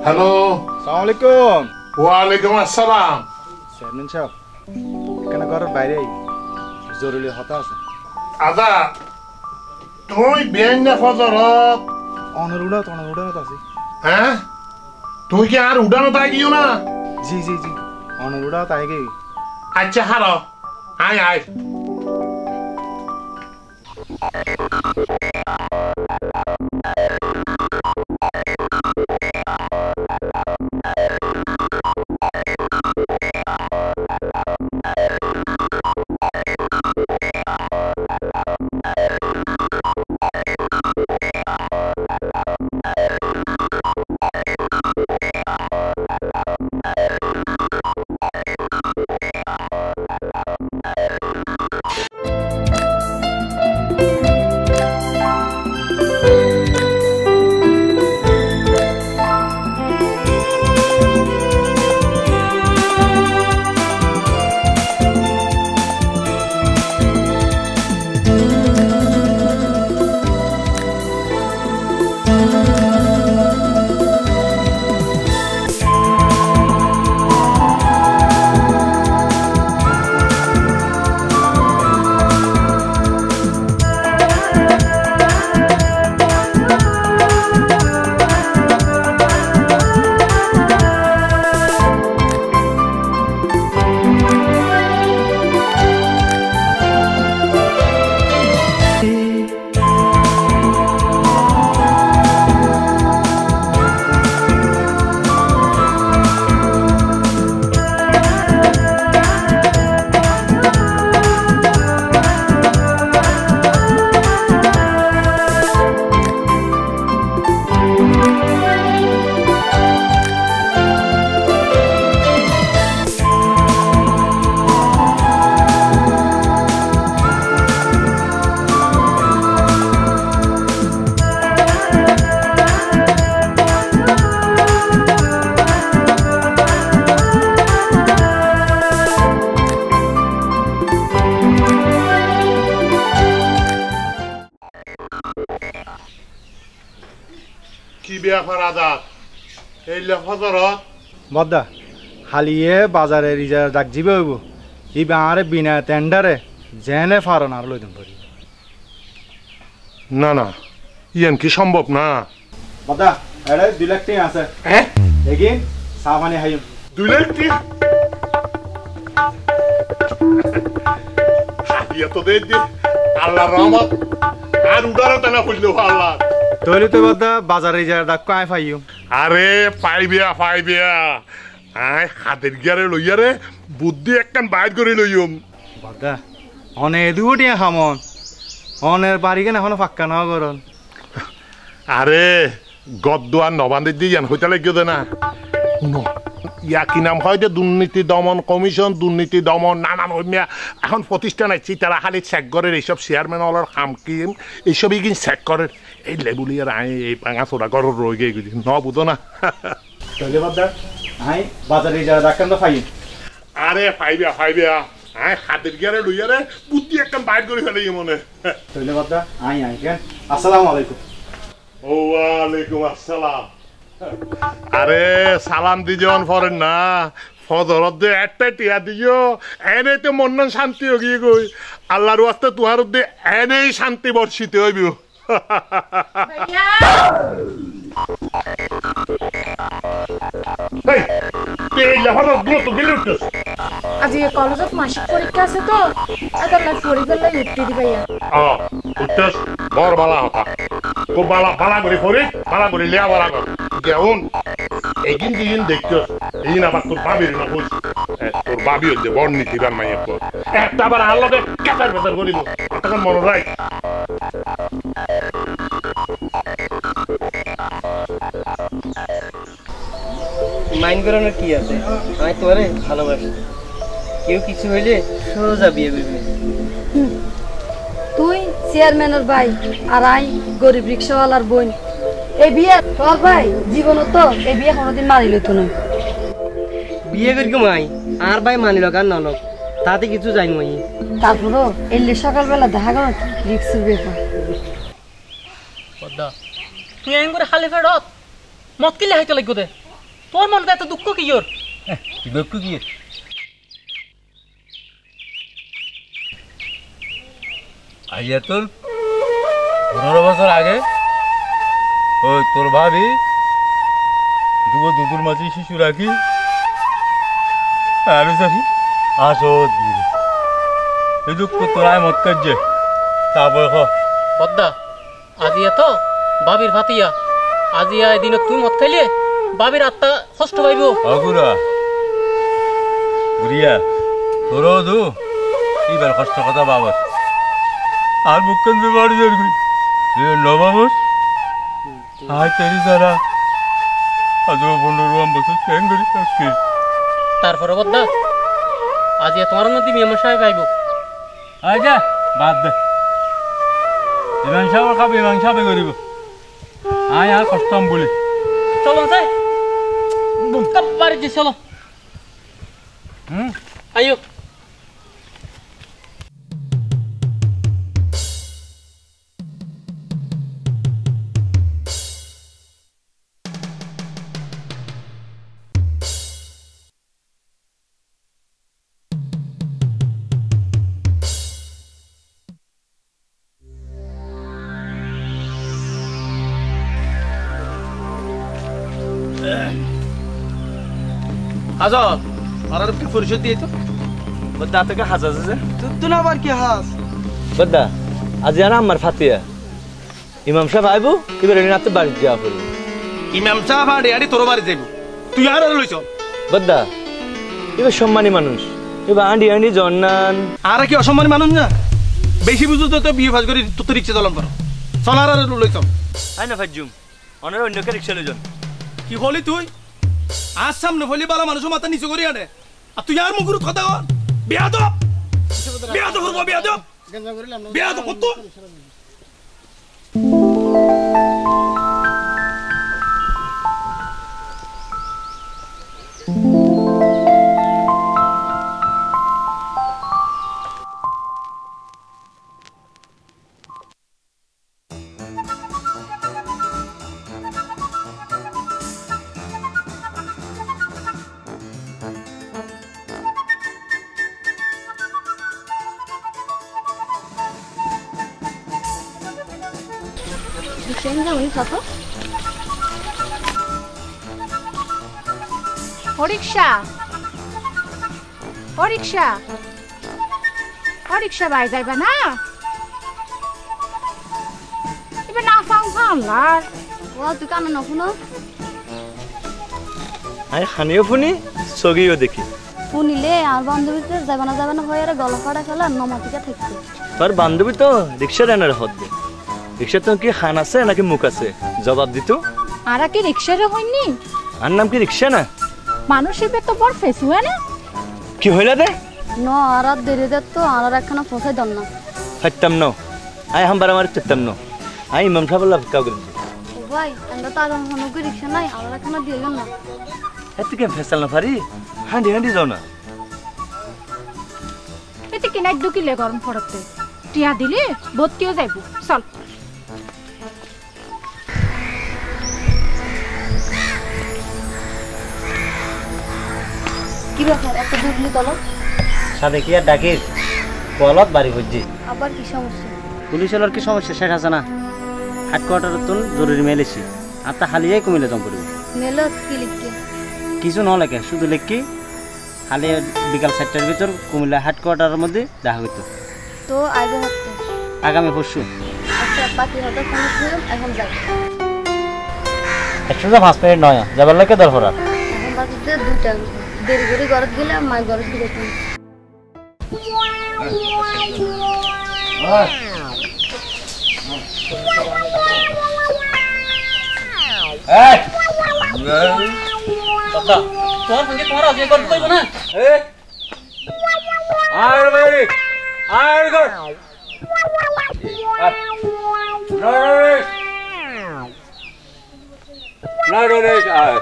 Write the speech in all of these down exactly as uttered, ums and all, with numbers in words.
Hello, আসসালামু আলাইকুম। ওয়ালাইকুম আসসালাম। চেয়ারম্যান সাহেব, এখানে ঘরের বাইরে জরুরি কথা আছে। আদা তুই বেন না ফজরত অনর উড়াত অনর উড়াত আছে। হ্যাঁ, তুই কি আর উড়ানো তাই গিয়েও না? জি জি জি, অনর উড়াত আগে। আচ্ছা হারো, আয় আয়। কি ব্যাপার আদা, এই ফজরত? বদ্দা হালিয়ে বাজারে রিজার ডাক যাবে হইব। ই বাঁরে বিনা টেন্ডারে জেনে ফারন আর লইতাম পারি না না, ইয়ান কি সম্ভব না। বদ্দা এড়ে দুই লাখ টাকা আছে। হ্যাঁ, দেখি সাফানি হাইম দুই লাখ টাকা হাতিয়া তো দে দে। আল্লাহর রহমত, আর উদারত না কইলো আল্লাহ। তৈরি তো বদ্দা বাজারে রিজার ডাক কায় পাইও। আরে পাইবিয়া পাইবিয়া, আয় হাতের গিয়ারে লইয়ারে বুদ্ধি একখান বাইর করে লইম। বদ্দা অনে দুটিয়া খামন অনের বাড়ি কেন এখনো ফাক্কা না করন। আরে গদ্দুয়ার নবান্দের দিয়ে জান হইতে লাগিও না। ইয়া কি নাম হয় যে দুর্নীতি দমন কমিশন, দুর্নীতি দমন নানান অন্যা এখন প্রতিষ্ঠান আছে, তারা খালি চেক করে এইসব চেয়ারম্যান অলর কাম কিন এইসবই কিন চেক করে। এই লেবুলিয়ার আই এই পাঙা চোরা ঘর রয়ে গিয়ে গেছি ন বুঝো না। তৈরি বদ্দা আই বাজারে রিজার ডাক্তার তো পাই। আরে পাইবিয়া পাইবিয়া, আয় হাতের গিয়ারে লইয়ারে বুদ্ধি একখান বাইর করে ফেলে মনে। তৈরি বদ্দা আই আই কেন। আসসালামু আলাইকুম। ওয়ালাইকুম আসসালাম। আরে সালাম দি যেমন ফরেন না, ফজরত দে একটা টিয়া দিও এনে তো মন শান্তি হয়ে গিয়ে গই। আল্লাহর ওয়াস্তে তুহার দে এনেই শান্তি বর্ষিত হইব। আজি কলেজত মাসিক পরীক্ষা আছে তো, আদার লাগ পরীক্ষা লাই উঠতে দি ভাইয়া। ও উঠতেস, বড় বালা হতা খুব বালা বালা করে পড়ি, বালা করে লিয়া বালা কর যেমন এইদিন দিন দেখছো। এই না আবার তোর বাবির না বলছি, তোর বাবি হচ্ছে বড় নীতিবান মাইয়ের পর একটা আবার আল্লাহকে কেটার বেতার করিব তখন মনে রাখ। মাইন্ড করানোর কি আছে, আমি তোমারে ভালোবাসি। কেউ কিছু হইলে সোজা বিয়ে করবে। তুই চেয়ারম্যানের ভাই আর আই গরিব রিক্সাওয়ালার বোন। এই বিয়ে তোর ভাই জীবন তো এই বিয়ে কোনোদিন মানি লইতো না। বিয়ে করি মাই আর ভাই মানি লোক আর নলক তাতে কিছু যাই মাই। তারপরও এলে সকালবেলা দেখা গেল রিক্সের ব্যাপার। তুই এমন করে খালি ফেরত মত কিলে হাইতে লাগবে দে। তোর মনে এত দুঃখ কি ওর দুঃখ কি আইয়া তোর পনেরো বছর আগে ওই তোর ভাবি দুটো দুটোর মাঝে শিশু রাখি আর যাবি আসো দিয়ে এই দুঃখ তোরাই মত কাজে তারপর হ বদ্দা আজিয়া তো বাবির ভাতিয়া আজিয়া এদিন তুই মত খাইলে বাবির আত্মা কষ্ট পাইব অগুরা বুড়িয়া তোরও দু এবার কষ্ট কথা বাবার আর মুখ্যমন্ত্রী বাড়ি যাবি নবাবস আয় তেরি সারা আজ পনেরো বছর কেন করি থাকি তারপরে বদ্দা আজিয়া তোমার মধ্যে মেমন সাহেব আইব আয় যা বাদ দে ইমান সাহেব খাবে ইমান সাহেব করিব আয় আর কষ্টম বলি চলো যাই বাড়ি যে চলো হুম আইও হাজার আর আর কি পরিশোধ দিয়ে তো বদ্দা থেকে হাজার আছে তুই তো না আবার কি হাস বদ্দা আজ আর আমার ফাতিয়া ইমাম সাহেব আইবো এবারে রাতে বাড়ি যাওয়া পড়বে ইমাম সাহেব আর আড়ি তোর বাড়ি যাইব তুই আর আর লইছ বদ্দা এবার সম্মানী মানুষ এবার আন্ডি আন্ডি জন্নান আর কি অসম্মানী মানুষ না বেশি বুঝু তো বিয়ে ফাজ করে তো রিক্সা চালন করো চল আর আর লইছ আই না ফাজুম অনার অন্য কে রিক্সা লইজন কি হলি তুই আজ সামনে হলি বালা মানুষ মাথা নিচু করি আনে আর তুই আর মুখুর কথা কর বিয়া তো বিয়া তো করবো বিয়া তো বিয়া তো কত ও রিক্সা ও রিক্সা ও রিক্সা বাই যাইবা না এবার না ফাং ফাংলার ও তুই কানে নশুনো আই খানিও ফুনি সগিও দেখি শুনিলে আর বান্ধবীদের যাবে না যাবে না হয়ে আর গলা ফাড়া খেলা নমাতিকা থাকছে তোর বান্ধবী তো রিক্সা রানার হদ দে রিক্সা তো কি খান আছে নাকি মুখ আছে জবাব দিত আর কি রিক্সারে হইনি আর নাম কি রিক্সা না মানুষের তো বড় ফেস হয় না কি হইলা দে ন আর আর দেরি দে তো আর একখানা ফসাই দন না ফাটতাম ন আই হামবার আমার তেতাম ন আই ইমাম সাহেব লাভ কাউ করে ও ভাই আমরা তো আগাম হনুকে রিক্সা নাই আর একখানা দিয়ে গেল না এত কেন ফেসাল না পারি হাঁডি হাঁডি যাও না এতে কিনাই ঢুকিলে গরম পড়তে টিয়া দিলে ভর্তিও যাইব চল কি ব্যাপার এত দুধলি তল সাথে কি আর ডাকির বলত বাড়ি বুঝছি আবার কি সমস্যা পুলিশের কি সমস্যা শেষ আছে না হেডকোয়ার্টার তো জরুরি মেলেছি আর তা হালিয়াই কমিলে জম করবি মেল কি লিখকে কিছু ন লেখে শুধু লেখি হালিয়া বিকাল চারটার ভিতর কুমিল্লা হেডকোয়ার্টারের মধ্যে দেখা হইতো তো আইবে হতে আগামী পরশু আচ্ছা বাকি হতে ফোন করলাম এখন যাই একশো পাঁচ মিনিট নয় যাবার লাগে দরকার এখন বাজতে দুইটা দেরি করে ঘরে গেলে মাই ঘরে ফিরে যাই দাদা তোমার সঙ্গে তোমার আজকে করতে পারবো না আর ভাই আর কর না রে রে আয়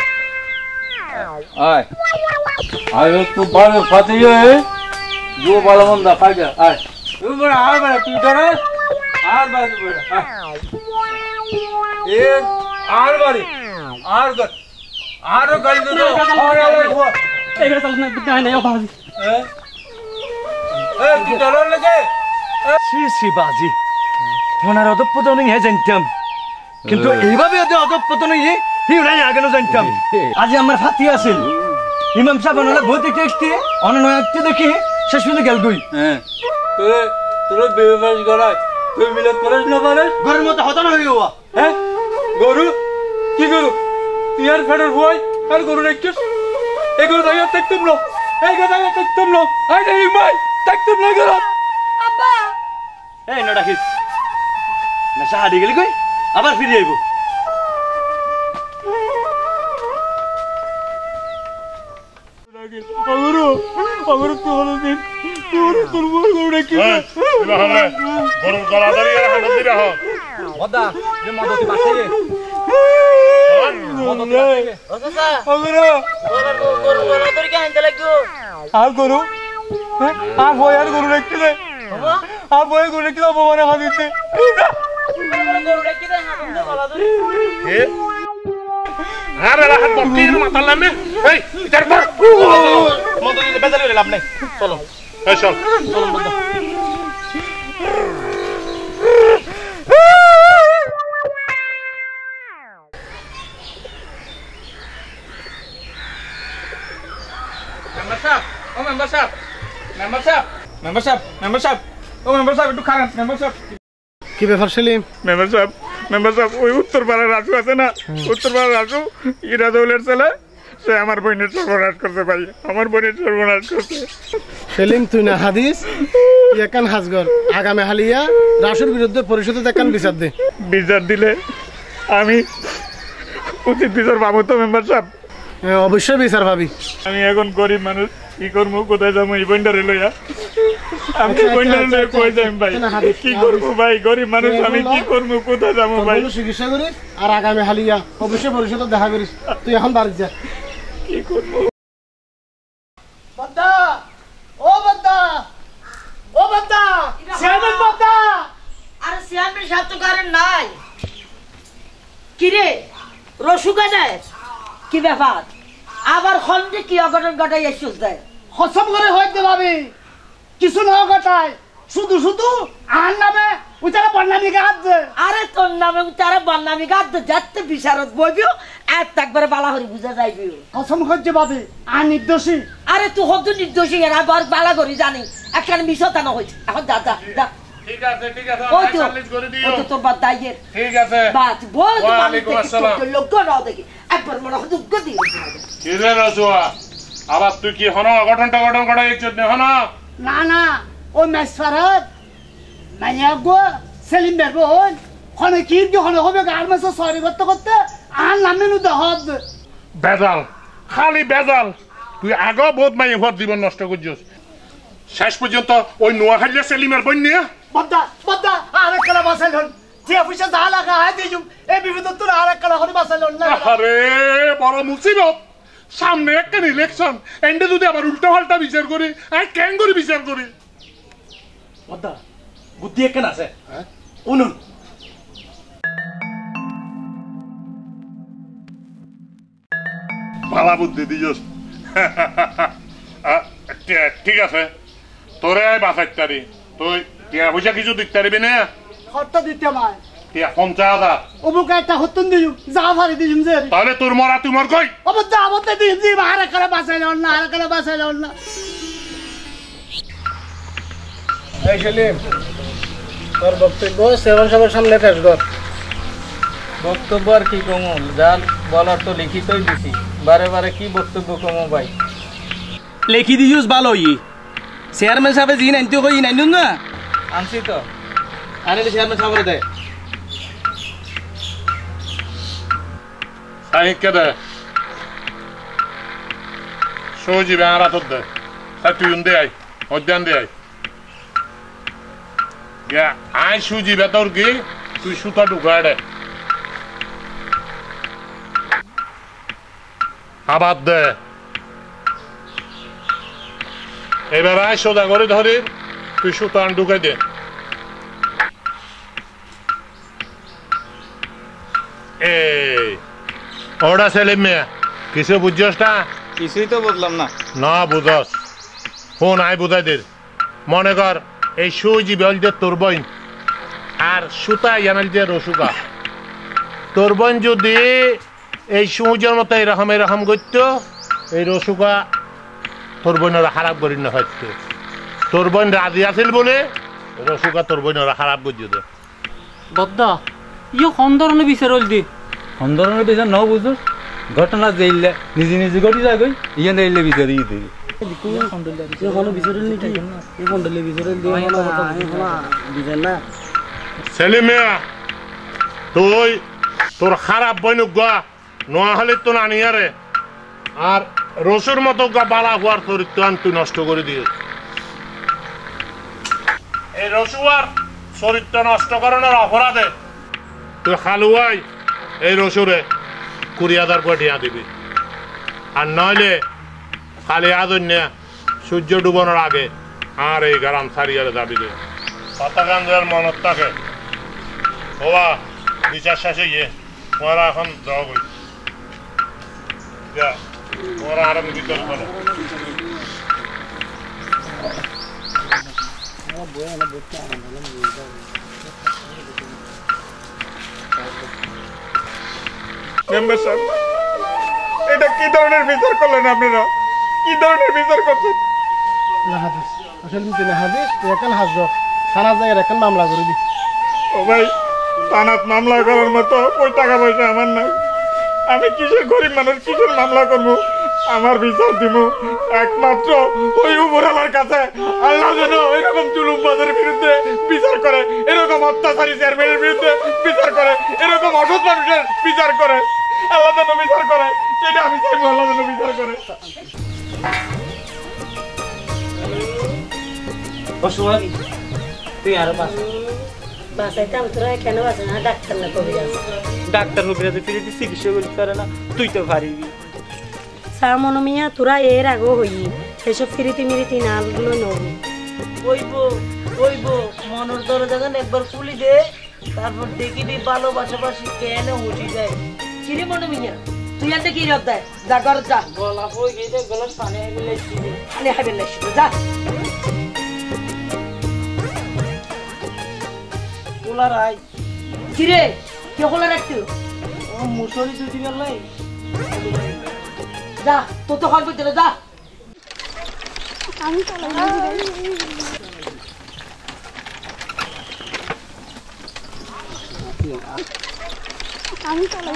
আয় আয় তো বড় ফাটিয়ে जो वाला बंदा खा गया आए तू बड़ा आ बड़ा तू डरा आर बारी बड़ा ए आर बारी आर कर আরো গাড়ি দে এগুলো চল না গায় না বাজি এ কি ডলার লাগে শ্রী শ্রী বাজি ওনার অধঃপতন হয়ে জানতাম কিন্তু এইভাবে ওদের অধঃপতন হয়ে হিউরাই আগে জানতাম আজ আমার ফাতি আছিল ইমাম সাহেব ওনারা বহুত দেখতে দেখতে অনন্য একটু দেখি শেষ পর্যন্ত গেল গই হ্যাঁ তোরে তোরে বেবাস গলায় তুই মিলত করিস না পারিস ঘরের মধ্যে হতন হয়ে যাওয়া হ্যাঁ গরু কি গরু তুই আর ফেডার ভয় আর গরু রাখিস এই গরু তাই দেখতাম না এই গরু তাই দেখতাম না আই নাই ভাই দেখতাম না গরু আব্বা এই না রাখিস না সাহায্য গেলি কই আবার ফিরে আইব গরু গরু তো হলো দিন গরু তোর গরু রাখি গরুর গলা ধরে হাত দিরা হ ওদা যে মদতি বাসে মদতি বাসে ও চাচা গরু গরু গরু গরু তোর কি আনতে লাগবো আর গরু আর ভয় আর গরু রাখতে দে আর ভয় গরু রাখতে অপমানে হাত দিতে গরু রেখে দে হাত দিয়ে গলা ধরে এ আরে রাহাত বকি মাথা লামে এই ইতার পর মত দিতে বেজালে লাভ নাই চলো এই চল চলো বন্ধু মেম্বার সাহেব ও মেম্বার সাহেব মেম্বার সাহেব মেম্বার সাহেব মেম্বার সাহেব ও মেম্বার সাহেব একটু খারাপ মেম্বার সাহেব কি ব্যাপার সেলিম? মেম্বার সাহেব মেম্বার সাহেব ওই উত্তর পাড়ার রাজু আছে না উত্তর পাড়ার রাজু ইরাজউলের ছেলে সে আমার বোনের সর্বনাশ করতে পারি আমার বোনের সর্বনাশ করতে সেলিম তুই না হাদিস তুই একান হাজগর আগামী হালিয়া রাসুর বিরুদ্ধে পরিষদে একান বিচার দে। বিচার দিলে আমি উচিত বিচার পাবো তো মেম্বার সাহেব? হ্যাঁ, অবশ্যই বিচার ভাবি। আমি এখন গরিব মানুষ কি করবো কোথায় যাবো এই বন্ডারে লইয়া আমি বন্ডারে লইয়া কই যাই ভাই কি করবো ভাই গরিব মানুষ আমি কি করবো কোথায় যাবো ভাই চিকিৎসা করিস আর আগামী হালিয়া অবশ্যই পরিষদে দেখা করিস। তুই এখন বাড়ি যা। কি করবো বদ্দা ও বদ্দা ও বদ্দা চেয়ারম্যান বদ্দা আরে চেয়ারম্যান সাহেব তো কারেন নাই কিরে রসুকা যায় কি ব্যাপার আবার খন্ডে কি অঘটন ঘটাই এসেছিস দেয় হসম করে হইতে ভাবি কিছু না ঘটায় শুধু শুধু আর নামে উচারা বন্যামি গাছে। আরে তোর নামে তারা বন্যামি গাছ যাতে বিচারত বইবিও এক একবারে বালাহরি বুঝা যাইবিও হসম করছে ভাবি আর নির্দোষী। আরে তুই হত নির্দোষী এরা বার বালাগরি জানি একখানে মিশতা না হয়েছে এখন যা যা যা ঠিক আছে ঠিক আছে ওই তো সালিশ করে দিও ওই তো তোর বাদ দাইয়ের ঠিক আছে বাদ বল তো ওয়া মানুষ আলাইকুম দেখি আসসালাম। তোর লোক নাও দেখি একবার মনে হয় দুগ্গ দিয়ে কি রে রাজুয়া আবার তুই কি হনো অঘটন টঘটন করা ইচ্ছুক নেই হনো না না ও মেসফারাত মাইয়া গো সেলিম বেরবো হন হনে কি কি হনে হবে গার মাসে সরি করতে করতে আর নামে নু দহব বেজাল খালি বেজাল তুই আগো বহুত মাই ভর জীবন নষ্ট করছিস শেষ পর্যন্ত ওই নোয়াখালী সেলিমের বোন নিয়ে বদ্দা বদ্দা আর একলা বাসাইল হন যে পয়সা যা লাগা আয় দিজুম এই বিপদ তোর আর একলা হনি বাসাইল হন না। আরে বড় মুসিবত সামনে একটা ইলেকশন এন্ডে যদি আবার উল্টা পাল্টা বিচার করি আর কেন করে বিচার করি বদ্দা বুদ্ধি একখান আছে উনুন ভালা বুদ্ধি দিছস ঠিক আছে তোরে বাসাইত তারি তুই টিয়া পয়সা কিছু দিতে পারবি না কত দিতে মাই টিয়া পঞ্চাশ হাজার অবুকে একটা হতুন দিজুম যা ভারি দিজুম যে তাহলে তোর মরা তুই মর কই অবদ্দা অবদ্দা দিজুম জি আর একলা বাসাইল হন না আর একলা বাসাইল হন না। এই সেলিম তোর বক্তব্য সেবন সবার সামনে পেশ কর। বক্তব্য আর কি কমো যা বলার তো লিখিতই দিছি বারে বারে কি বক্তব্য কমো ভাই লেখি দিছুস ভালো ই চেয়ারম্যান সাহেব জি নাইনতে কই নাইনু না আনছি তো আরে চেয়ারম্যান সাহেব দে সাহিত্যে দে সৌজি বেড়া তোর দে তা তুই দে আই অধ্যান দে আই আই সুজি বেতর কি তুই সুতা ঢুকায় দে আবার দে এবার আয় সোজা করে ধরে তুই সুতা ঢুকাই দে এই ওরা সেলিম মেয়ে কিছু বুঝছস না? কিছুই তো বুঝলাম না। না বুঝস, ফোন আই বুঝাই দে। মনে কর এই সুজি বেল যে তোর বোন আর সুতা ইয়ানাল যে রসুকা, তোর বোন যদি এই সুজের মতো এরকম এরকম করতো, এই রসুকা তোর বোনেরা খারাপ করি না হয়তো। তোর বোন রাজি আছিল বলে রসুকা তোর বোনেরা খারাপ বুঝিয়ে দে। বদ্দা ইয়ে সন্দরণে বিচার হল দি সন্দরণের বিচার ন বুঝো, ঘটনা যেইলে নিজে নিজে ঘটি যায় গই, ইয়ে নেইলে বিচার ই দিই সেলিমিয়া তুই তোর খারাপ বইন গা নোয়া হলে তো না নিয়ারে, আর রসুর মতো গা বালা হওয়ার চরিত্র তুই নষ্ট করে দিয়ে। এই রসুয়ার চরিত্র নষ্ট করানোর অপরাধে তুই খালুয়াই এই রসুরে কুড়ি হাজার কোটিয়া দিবি, আর নইলে খালি আদন্য সূর্য ডুবানোর আগে আর এই গ্রাম ছাড়িয়ারে যাবি দে। পাতাগান্ধার মনত থাকে বাবা বিচার শেষে গিয়ে ওরা এখন যাও বই ওরা আরো বিতর্ক করে। এটা কি ধরনের বিচার করলেন আপনারা? কি ধরনের বিচার করছেন? ও ভাই, থানাত মামলা করার মতো ওই টাকা পয়সা আমার নাই। আমি কিসের গরিব মানুষ, কিসের মামলা করবো? আমার বিচার দিব একমাত্র ওই উপরওয়ালার কাছে। আল্লাহ যেন এরকম জুলুমবাজের বিরুদ্ধে বিচার করে, এরকম অত্যাচারী চেয়ারম্যানের বিরুদ্ধে বিচার করে, এরকম অসৎ মানুষের বিচার করে। আল্লাহ যেন বিচার করে, সেটা আমি চাইবো। আল্লাহ যেন বিচার করে। তুই আরো পাস বাসাইতাম তোরা কেন বাসে না? ডাক্তার না কবিরাজ? ডাক্তার কবিরাজে ফিরে চিকিৎসা করতে পারে না, তুই তো পারিবি। সামনো মিয়া তোরা এর আগেও হই এসব ফিরিতি মিরিতি নালগুলো নব কইব কইব মনের দরজাগান একবার খুলি দে, তারপর দেখিবি ভালোবাসাবাসি কেন উঠি যায়। কিরে মনো মিয়া তুই আনতে কি রব দেয়? যা ঘর যা। গলা বই গেছে, গলার পানি হাইলে পানি হাইবে লাগছিল, যা। কোলার আই কিরে কে খোলা রাখতো? ও মুসরি তুই দিবেন নাই, যা তো তো হল বইতে যা। আমি চলে আমি চলে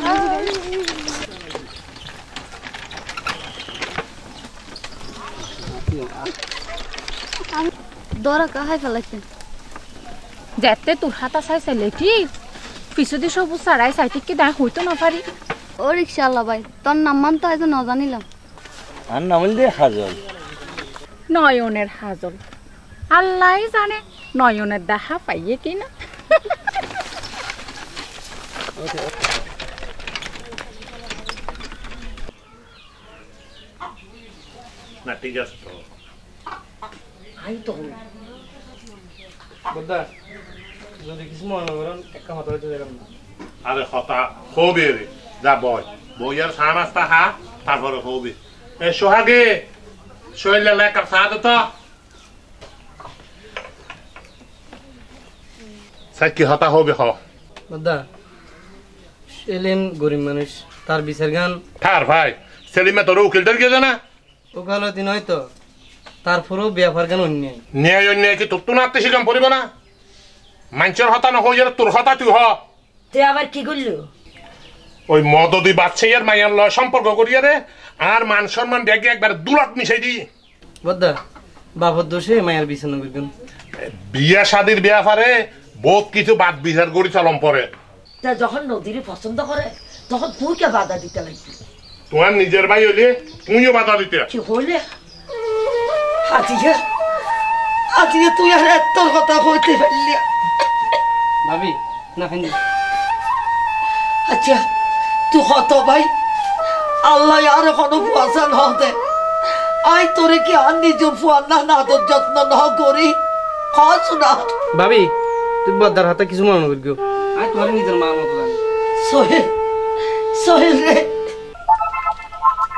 দরা কাহাই ফেলাইছেন যেতে তোর হাতা চাই চাইলে কি পিছু দিয়ে সবুজ ছাড়াই চাইতে কি দায় হইতো না পারি। ও রিক্সাওয়ালা ভাই, তোর নাম মান তো আজ ন জানিলাম। আর নাম দে হাজল। নয়নের হাজল, আল্লাহ জানে নয়নের দেখা পাইয়ে কিনা। না ঠিক আছে তো আই তো বদ্দা যদি কিছু মনে করেন একটা কথা হইতে দেবেন না। আরে কথা হবে রে, যা বয় বইয়ার চা নাস্তা খা, তারপরে হবে। এ সোহাগে শৈল লেখার চা দে তো। কি হতা হবে হ বদ্দা সেলিম গরিব মানুষ, তার বিচার গান ঠার ভাই। সেলিমে তোর উকিলটার কে জানা ওকালতি নয় তো, তারপরেও ব্যাপার গান অন্যায়। ন্যায় অন্যায় কি তোর তো নাতে শিকাম পড়িব না? মানুষের হতা না হয়ে তোর হতা তুই হ। তুই আবার কি করলো? ওই মদদি বাচ্চাইয়ার মাইয়ার লয় সম্পর্ক করিয়া রে, আর মান সম্মান দেখে একবার দুলাত মিশাই দি। বদ্দা বাপর দোষে মায়ের বিছানা করবেন। বিয়া শাদির ব্যাপারে বহুত কিছু বাদ বিচার করি চলম পরে। তা যখন নদীরে পছন্দ করে তখন তুই কে বাধা দিতে লাগবি? তোমার নিজের ভাই হইলে তুইও বাধা দিতে। কি হইলে আজিয়ে আজিয়ে তুই আর এত কথা হইতে পারলি? ভাবি না খাই আচ্ছা তুই হত ভাই, আল্লাহ আর এখনো ফুয়াশা ন দে। আই তোরে কি আর নিজ ফুয়ার না আদর যত্ন ন করি হস না? ভাবি তুই বদ্দার হাতে কিছু মনে করি কেউ, আই তোমার নিজের মা মতো জানি। সোহেল সোহেল রে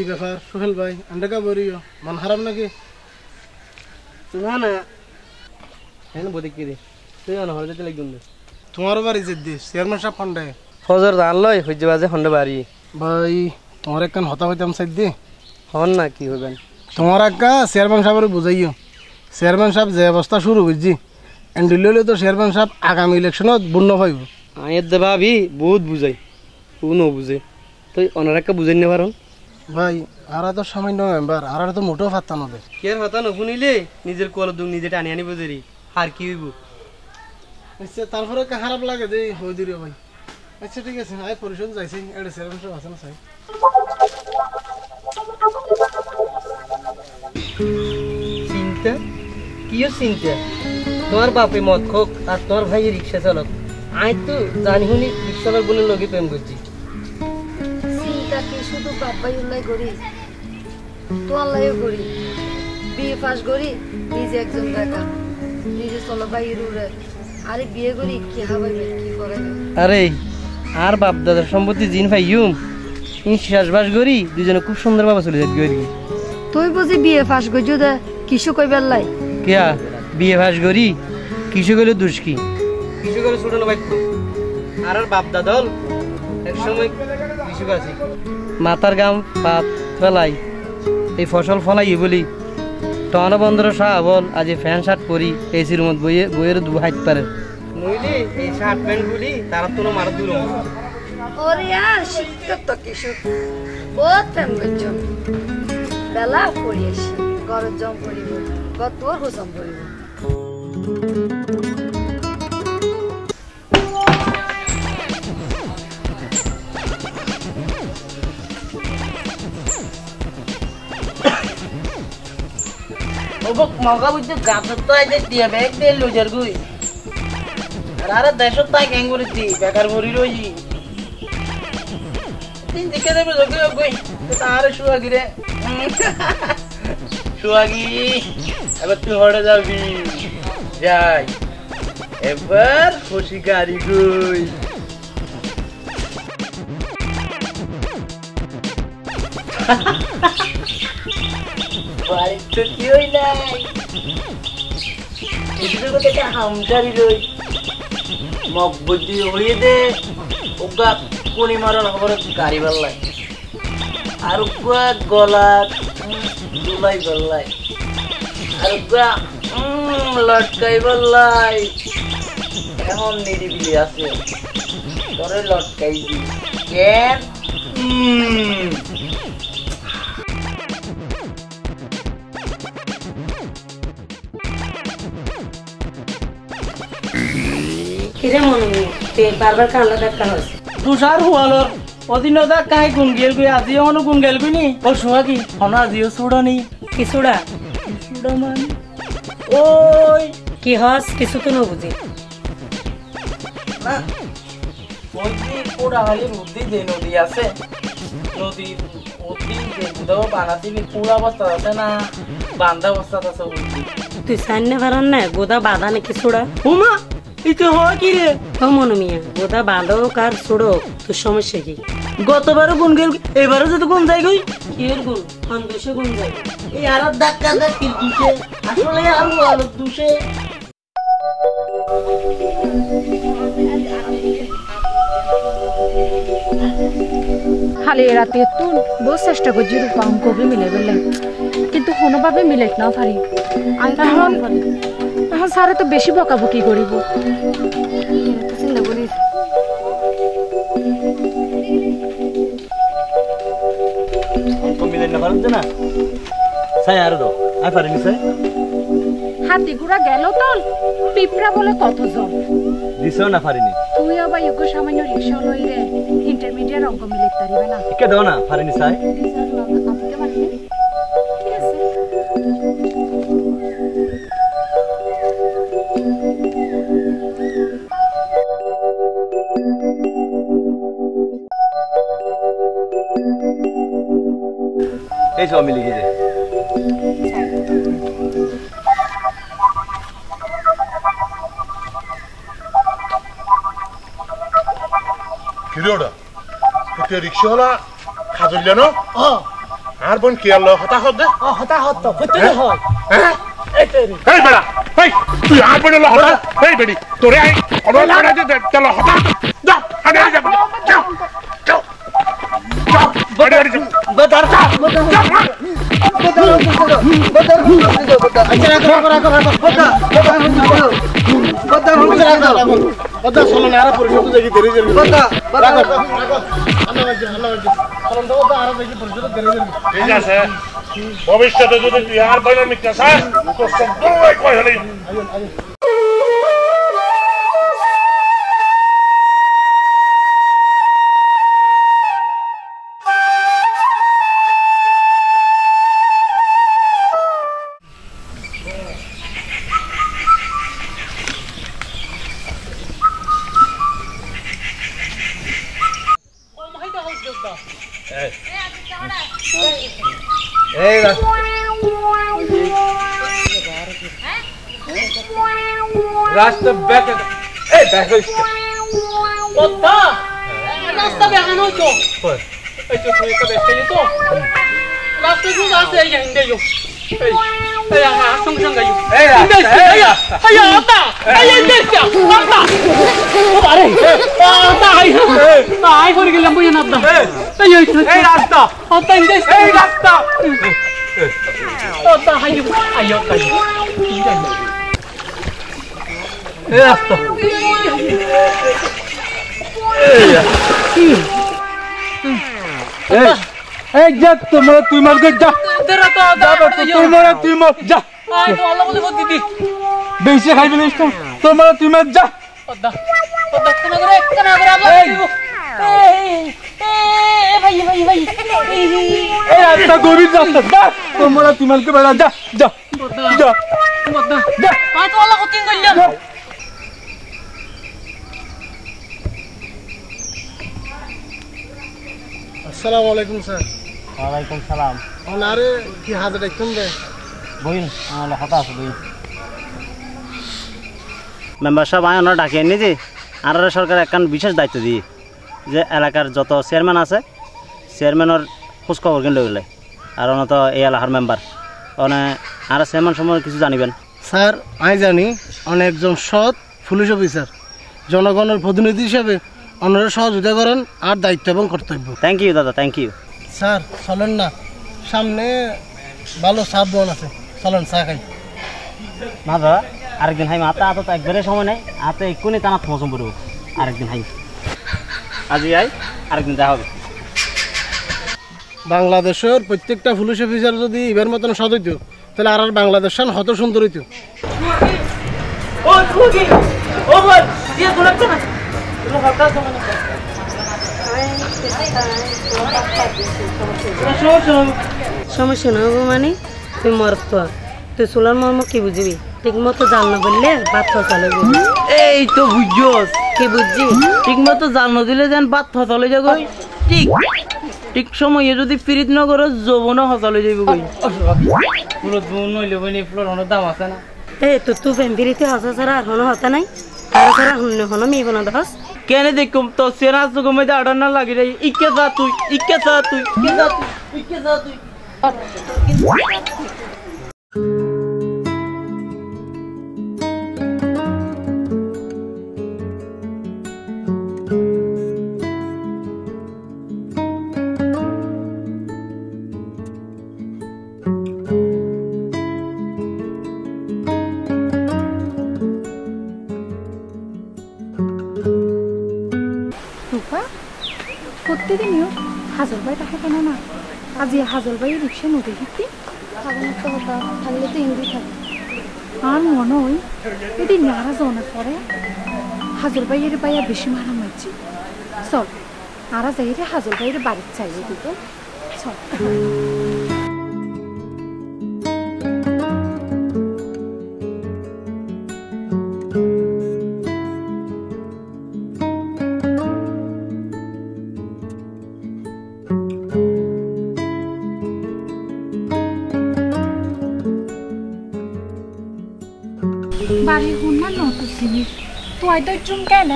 কি ব্যাপার সোহেল ভাই আন্ডাকা বরিও মন খারাপ নাকি না না হ্যাঁ বদি কি রে তুই অন হলে দিতে লাগুন তোমার বাড়ি যে দিস চেয়ারম্যান সাহেব ফন্ডে ফজর জান লই হইছে বাজে ফন্ডে বাড়ি ভাই তোমার একখান হতা হইতাম সাইড দি হন না কি হবেন তোমার একা চেয়ারম্যান সাহেবের বুঝাইও চেয়ারম্যান সাহেব যে অবস্থা শুরু করছি এন্ডিলে তো চেয়ারম্যান সাহেব আগামী ইলেকশনত বন্য পাইব আয়ের দে ভাবি বহুত বুঝাই কোনো বুঝে তুই অনার একটা বুঝাই নে পারো ভাই আর তো সামান্য মেম্বার আর তো মোটেও ফাত্তা নদে কে হতা নশুনিলে নিজের কল দুং নিজে টানি আনি বুঝেরি আর কি হইব আচ্ছা তারপরে খারাপ লাগে দেই হই দিও ভাই আচ্ছা ঠিক আছে আয় পরিশোধ যাইছি এটা চেয়ারম্যান সাহেব আছে না সাই চিন্তা কিও চিন্তা তোমার বাপে মদ খোক আর তোমার ভাই রিক্সা চালক আই তো জানি হুনি রিক্সা চালক বলে লগে প্রেম করছি চিন্তা কি শুধু বাবাই উল্লাই করি তো আল্লাহও করি বিয়ে পাস করি নিজে একজন দেখা নিজে চলো বাইর উড়ে আরে বিয়ে করি কি হাবাইবে কি করাইবে আরে আর বাপ দাদার সম্পত্তি জিন ভাইয়ুম ইন শেষবাস করি দুজনে খুব সুন্দর ভাবে চলে যাবি করি তুই বুঝি বিয়ে পাস করছো দে কিছু কইবার লাই কেয়া বিয়ে পাস করি কিছু গেলে দুষ কি কিছু গেলে ছোট না বাইক আর আর বাপ দাদল এক সময় কিছু আছে মাথার গাম পাত ফেলাই এই ফসল ফলাই বলি টনা বন্দর শাহ বল আজ ফ্যান শার্ট পরি এসির রুমত বইয়ে বইয়ের দু হাইট পারে নইলে এই শার্ট প্যান্ট গুলি তারা তো মার দূর ওরে আর শিক্ষক তো কিছু বহুত প্রেম করছো বেলা পড়িয়েছি ঘরের জম পড়িব কত হুসম পড়িব ওবক মগা বুঝতে গাছত তো আইতে দিয়া ব্যাগ দে লুজার গুই আর আর দেশত তাই গ্যাং করে দি বেকার ভরি রই তিন দিকে দেবে জগে গই তার সুয়াগি রে সুয়াগি এবার তুই হড়ে যাবি যাই এবার খুশি গাড়ি গই বাড়ি তো কেউই নাই এদিকে থেকে হামজারি রই মগ বুদ্ধি হইয়ে দে ওগা কোনি মারণ খবর গাড়ি বাল্লাই আর ওগা গলা দুলাই বাল্লাই আর ওগা লটকাই বাল্লাই এখন নিরিবিলি আছে তোরে লটকাই দি কেন কিরে মনে তে বারবার কানলা দেখা হচ্ছে তুষার হুয়ালর অদিনদা কাই গুন গেল গই আজি অনু গুন গেল গই নি ও শুয়া কি হনা আজিও সুড়নি কি সুড়া সুড়া মানে ওই কি হস কিছু তো না বুঝি না ওই যে পোড়া হালি নদী যে নদী আছে নদী নদী যে দাও বানাতি পুরা অবস্থা আছে না বান্ধা অবস্থা আছে তুই সামনে পারন না গোদা বাঁধা নাকি সুড়া হুমা ইতে হয় কি রে ও মনু মিয়া গোদা বাঁধো কার সুড়ো তোর সমস্যা কি গতবারও গুন গেল এবারও যদি গুন যায় গই কি এর গুণ কোন দেশে গুণ যায় এই আর ধাক্কা ধাক্কি দুষে আসলে আর আলো দুষে খালি রাতে তুন বহু চেষ্টা করছি রূপা অঙ্ককে মিলে বেলে কিন্তু কোনোভাবে মিলেট না পারি এখন এখন স্যারে তো বেশি বকাবকি করিব চিন্তা করিস অঙ্ক মিলে না পারেন না সাই আর দাও আই পারিনি সাই হাতি ঘোড়া গেল তল পিঁপড়া বলে কতজন দিছেও না পারিনি তুই আবার যোগ্য সামান্য রিক্সা লই রে ইন্টারমিডিয়েট অঙ্ক মিলে পারিবে না কে দাও না পারিনি সাই ঠিক আছে এই সব মিলে গেছে কিরে ওটা তোকে রিক্সাওয়ালা খাজল জানো ও আর বোন কি আলো হতাহত দে ও হতাহত তো হতে হয় হ্যাঁ এটাই এই বেড়া এই তুই আর বোন আলো হতা এই বেড়ি তোরে আই অবল করে দে চলো হতা যা আগে যা যাও যাও বড় বদার বদার বদার বদার আচ্ছা রাখো রাখো রাখো বদার বদার বদার রাখো বদার চলো না আর পরিশোধ দেখি দেরি দেরি বদার বদার রাখো আল্লাহ রাখো আল্লাহ রাখো চলো তো বদার আর দেখি পরিশোধ দেরি দেরি ঠিক আছে ভবিষ্যতে যদি তুই আর বাইরে নিতে চাস তো সব দই কই হলি এই রাস্তা ব্যাক এই ব্যাক হইছে কথা রাস্তা বেহানো তো কই এই তো তুই তো বেশি তো রাস্তা গুলো আছে এই হিন্দে যো এই এই আ সঙ্গে সঙ্গে যো এই রাস্তা এই এই আতা এই দেখছ আতা ও আরে আতা আই আই করে গেলাম বুঝে না আতা এই এই রাস্তা আতা হিন্দে এই রাস্তা আতা হাই আইও তাই এই রাস্তা এই এই যা তোমরা তুই মার গে যা তেরা তো যাবে তো তোমরা তুই মার যা আই তো আল্লাহ বলে বদি দি বেশি খাইবে না তো তোমরা তুই মার যা ওদা ওদা কেন করে কেন করে আল্লাহ দিব এই এই ভাই ভাই ভাই এই রাস্তা গরিব রাস্তা যা তোমরা তুই মার কে বেড়া যা যা যা ওদা আই তো আল্লাহ কতিং কইলাম আসসালামু আলাইকুম স্যার ওয়ালাইকুম সালাম ওনারে কি হাতে দেখুন দে বইন আমার কথা আছে বইন মেম্বার সাহেব আয় ওনারা ডাকিয়ে নিয়ে যে আর সরকার একখান বিশেষ দায়িত্ব দিয়ে যে এলাকার যত চেয়ারম্যান আছে চেয়ারম্যানের খোঁজখবর কিন্তু গেলে আর ওনা তো এই এলাকার মেম্বার ওনে আর চেয়ারম্যান সম্বন্ধে কিছু জানিবেন স্যার আমি জানি অনেকজন সৎ পুলিশ অফিসার জনগণের প্রতিনিধি হিসেবে ওনারা সহযোগিতা করেন আর দায়িত্ব এবং কর্তব্য থ্যাংক ইউ দাদা থ্যাংক ইউ স্যার চলেন না সামনে ভালো সাপ বন আছে চলেন চা খাই না দাদা আরেকদিন হাই আতা আতা তো একবারে সময় নেই আতে এক্ষুনি টানা মৌসুম পড়ব আরেকদিন হাই আজি আই আরেকদিন দেখা হবে বাংলাদেশের প্রত্যেকটা পুলিশ অফিসার যদি এবার মতন সৎ হইতো তাহলে আর আর বাংলাদেশ হত সুন্দর হইতো ও তুই ও বল দিয়ে তোলা তো না তোলা হঠাৎ সময় না সমস্যা না হবো মানে তুই মরত তুই চুলার মর্ম কি বুঝবি ঠিক মতো জাল না বললে ভাত ফসলে বুঝবি এই তো বুঝছস কি বুঝছি ঠিক মতো জাল না দিলে যেন ভাত ফসলে যাবো ঠিক ঠিক সময়ে যদি ফিরিত না করো যৌবনও হসলে যাইব কই পুরো দুন নইলে বইনি ফুলের অনেক দাম আছে না এই তো তুই ফ্যামিলিতে হসা ছাড়া আর কোনো হতা নাই আর ছাড়া হুন্ন হনো মিব না দহস কেন দেখুম তো সেরা সুগমে আড়ার না লাগি রে ইকে যা তুই ইকে যা তুই ইকে যা তুই ইকে যা তুই প্রত্যেকদিনও হাজর ভাই তাকে কেন না আজ হাজর ভাই রিক্সা নদী ঘুরতে তো হতা থাকলে তো হিন্দি থাকে আর মনে হয় যদি নারাজ অনেক পরে হাজর ভাইয়ের বাইয়া বেশি মারা মারছি চল আরা যাই রে হাজর ভাইয়ের বাড়ির চাইলে দিত চল বাড়ি হুন্না নত চিনি তো আইতো চুম কেন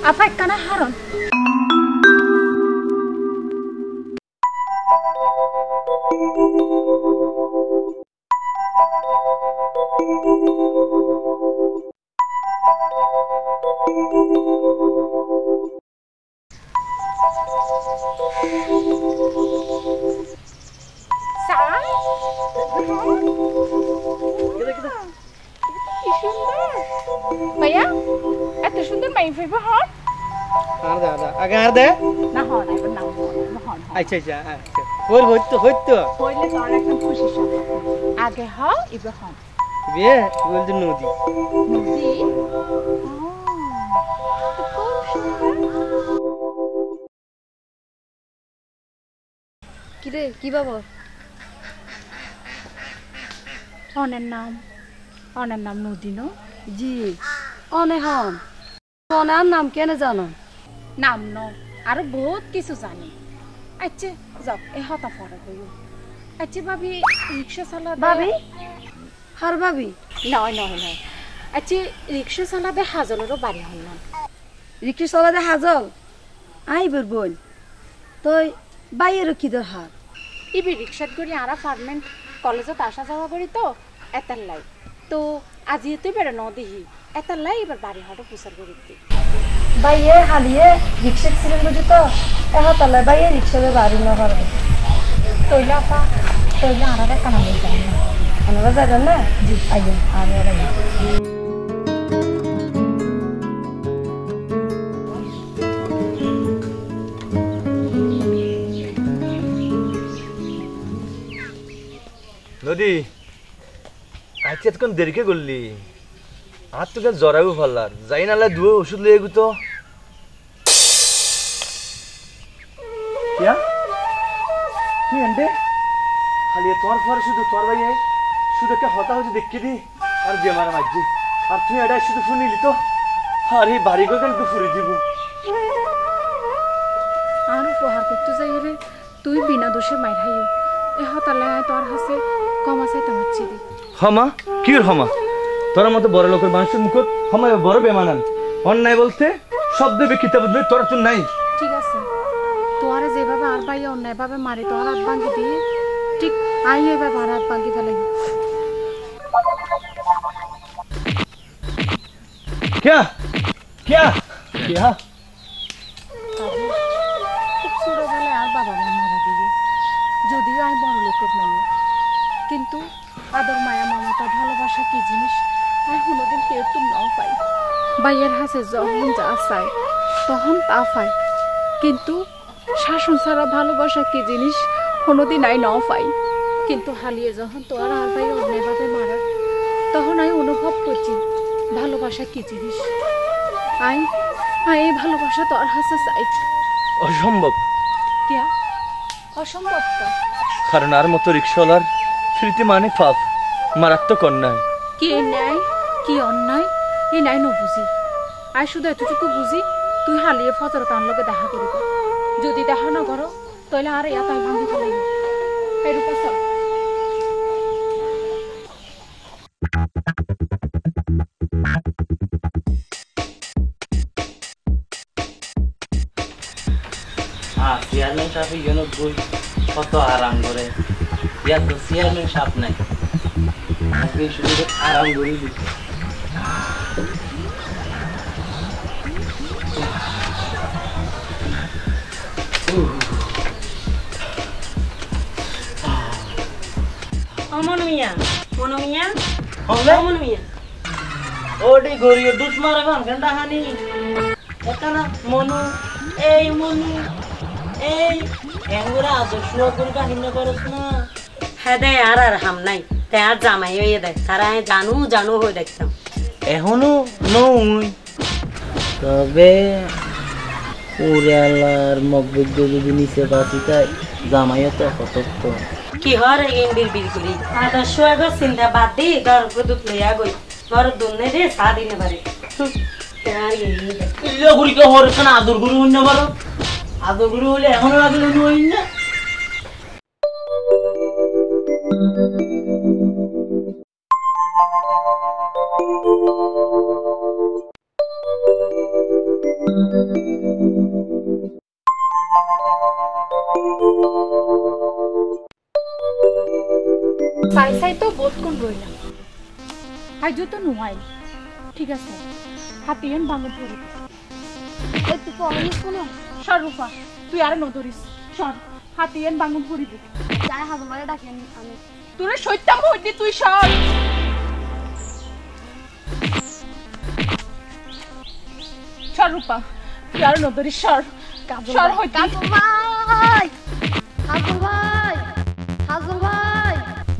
আপা একখানা হারন ভাইয়া এত সুন্দর মাই ফাইব হন আর দে আগে আর দে না হন এবার না হন আচ্ছা আচ্ছা আচ্ছা ওর হইতো হইতো হইলে তো আর একদম খুশি সব আগে হ এবার হন বিয়ে বল দিন নদী নদী কিরে কি বাবা অনের নাম অনের নাম নদী ন জি অনে হন অনার নাম কেন জানো নাম ন আরো বহুত কিছু জানি আচ্ছা যাও এ হতা ফরা কইও আচ্ছা ভাবি রিক্সা চালা ভাবি হার ভাবি নয় নয় নয় আচ্ছা রিক্সা চালা দে হাজলেরও বাড়ি হল না রিক্সা চালা দে হাজল আইবর বোন তুই বাইয়েরও কি দর হার ইবি রিক্সাত করি আর ফার্মেন্ট কলেজত আসা যাওয়া করি তো এতার লাই তো আজি তুই বেড়ে ন দিহি এতার লাই এবার বাড়ি হটো পুষার করি দি বাইয়ে হালিয়ে রিক্সা ছিলেন বুঝি তো এখন তাহলে বাইয়ে রিক্সাতে বাড়ি না পারবে তৈলে আপা তৈলে আর একটা নাম যাই না আমরা যাবেন না জি আইন আর নদী আজকে এতক্ষণ দেরিকে করলি আর তোকে জ্বরাবো ফেললার যাই নালে দুয়ে ওষুধ লিয়ে গুতো কিয়া তুই এন্ডে খালি তোমার পরে শুধু তোর ভাই শুধু একটা হতা হচ্ছে দেখি দি আর যে মারা মাঝি আর তুই এটা শুধু শুনিলি তো আর এই বাড়ি গো কেন ফুরি দিব আর উপহার করতে যাই রে তুই বিনা দোষে মাইর হাইও এ হতালে তোর হাসে কম আছে তোমার চিদি হমা কি হমা তোর মতো বড় লোকের মানুষের মুখ হমা বড় বেমানান অন্যায় বলতে শব্দ বিকিতা বলতে তোর তো নাই ঠিক আছে তোর যেভাবে আর ভাই অন্যায় ভাবে মারি তোর হাত ভাঙ্গি দিয়ে ঠিক আই এবার আর হাত ভাঙ্গি ফেলে क्या क्या क्या খুব ছোটবেলায় আর বাবা মা মারা দিবে যদিও আমি বড় লোকের নাই কিন্তু আদর মায়া মমতা ভালোবাসা কি জিনিস আমি কোনোদিন কেউ তো নাও পাই ভাইয়ের হাসে যখন যা চায় তখন তা পাই কিন্তু শাসন ছাড়া ভালোবাসা কি জিনিস কোনোদিন আই নাও পাই কিন্তু হালিয়ে যখন তোর আর ভাই অন্যায়ভাবে মারার তখন আমি অনুভব করছি ভালোবাসা কি জিনিস আই আই এই ভালোবাসা তোর হাসে চাই অসম্ভব কিয়া অসম্ভব তা কারণ আর মতো রিক্সাওয়ালার ফিরতে মানে পাপ মারাত্মক অন্যায় কি ন্যায় কি অন্যায় এই নাই নবুঝি আই শুধু এতটুকু বুঝি তুই হালিয়ে ফজর তার লগে দেখা করিব যদি দেখা না করো তাহলে আর ইয়া তাই ভাঙি ফেলাই এই রূপা সব চেয়ারম্যান সাহেব ইয়েন বই কত আরাম করে ইয়া তো চেয়ারম্যান সাহেব নাই আজকে শুধু আরাম করে দিচ্ছে অমন মিয়া মন মিয়া অমন মিয়া ওডি গরিও দুস মারে গান গন্ডা হানি একানা মনু এই মনু এই এঙ্গুরা আদর্শ গুন কাহিনী করছ না হ্যাঁ দে আর আর হাম নাই তে আর জামাই হয়ে দেখ তারা জানু জানু হয়ে দেখতাম এখনো নই তবে উড়ালার মগবুদ্ধ যদি নিচে বাঁচি তাই জামাইও তো কতক্ত কি হর এগেন বিল বিল করি আদর্শ আগর চিন্তা বাদ দি ঘর দুধ লইয়া গই ঘর দুনে রে সা দিনে পারে আর এই ইলো গুড়িকে হরছ না আদর গুরু হইনা বড় আদর গুরু হইলে এখনো লাগলো নই না Thank you. বোধ কোন রইলাম আইজো তো নুয়াই ঠিক আছে হাতিয়ান ভাঙে পড়ে একটু পরে কোনো সর রূপা তুই আর নদরিস সর হাতিয়ান ভাঙে পড়িবে যাই হাজমারে ডাকেন আমি তোরে সইতাম হইতি তুই সর সর রূপা তুই আর নদরিস সর সর হইতি কাজল ভাই কাজল ভাই কাজল ভাই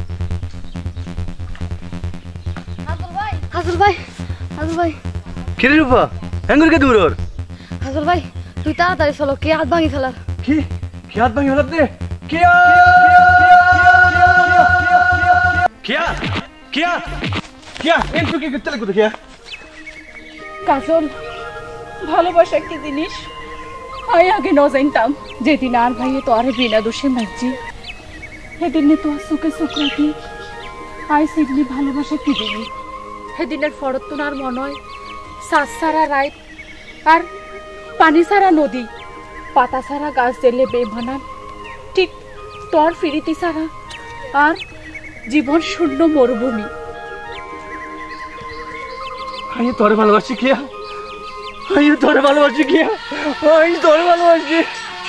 কাজল ভাই কাজল ভাই কাজল ভাই কি রে রূপা হ্যাঙ্গুর কে দূরর কাজল ভাই তুই তাড়াতাড়ি চলো কে হাত ভাঙি ফেলার কি কি হাত ভাঙি ফেলার দে কি কিয়া কিয়া কিয়া এন্টু কি করতে লাগো কিয়া কাজল ভালোবাসা কি জিনিস আই আগে ন জানতাম যেদিন আর ভাইয়ে তো আরে বিনা দোষে মারছি সেদিনে তো সুখে সুখ রাখি আই সেদিনে ভালোবাসা কি দিবি সেদিনের ফরত তো আর মনে হয় সাজ সারা রাত আর পানি সারা নদী পাতা সারা গাছ জেলে বেমানান ঠিক তোর ফিরিতি সারা আর জীবন শূন্য মরুভূমি আমি তোরে ভালোবাসি কিয়া আমি তোরে ভালোবাসি কিয়া আমি তোরে ভালোবাসি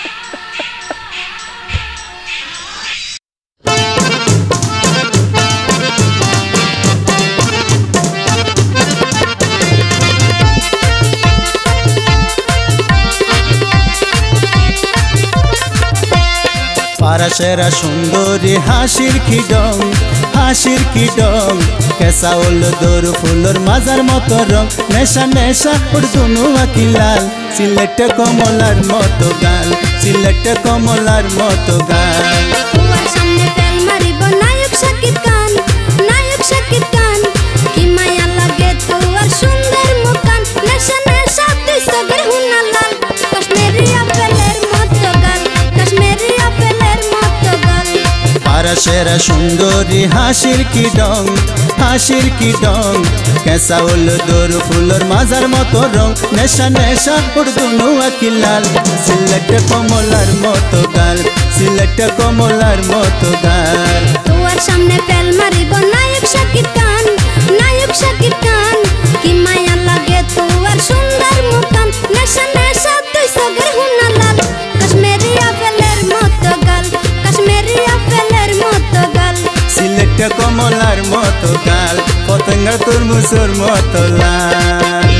পারাশেরা সুন্দরী হাসির কি ডং হাসির কি ডং কেসা ওল দোর ফুলর মাজার মতো রং নেশা নেশা উর্দুনু আকি লাল সিলেট কমলার মতো গাল সিলেট কমলার মতো গাল তোমার সামনে তেল মারিব নায়ক শাকিব খান নায়ক শাকিব খান কি মায়া লাগে তোর সুন্দর মুখান নেশা নেশা তুই সগর হুনা লাল কাশ্মীরি আপেলের মতো গাল কাশ্মীরি আপেলের মতো গাল পারাশেরা সুন্দরী হাসির কি ডং হাসির কি ডং কেসা ওল দোর ফুলর মাজার মতো রং নেশা নেশা উর্দুনু আকি লাল সিলেট কমলার মতো গাল সিলেট কমলার মতো গাল তোমার সামনে তেল মারিব নায়ক শাকিব খান নায়ক শাকিব খান কি মায়া লাগে তোর সুন্দর মুখান নেশা নেশা তুই সগর হুনা লাল কাশ্মীরি আপেলের মতো গাল কাশ্মীরি আপেলের মতো গাল সিলেট কমলার মতো গাল পতঙ্গা তরমুজের মতো লাল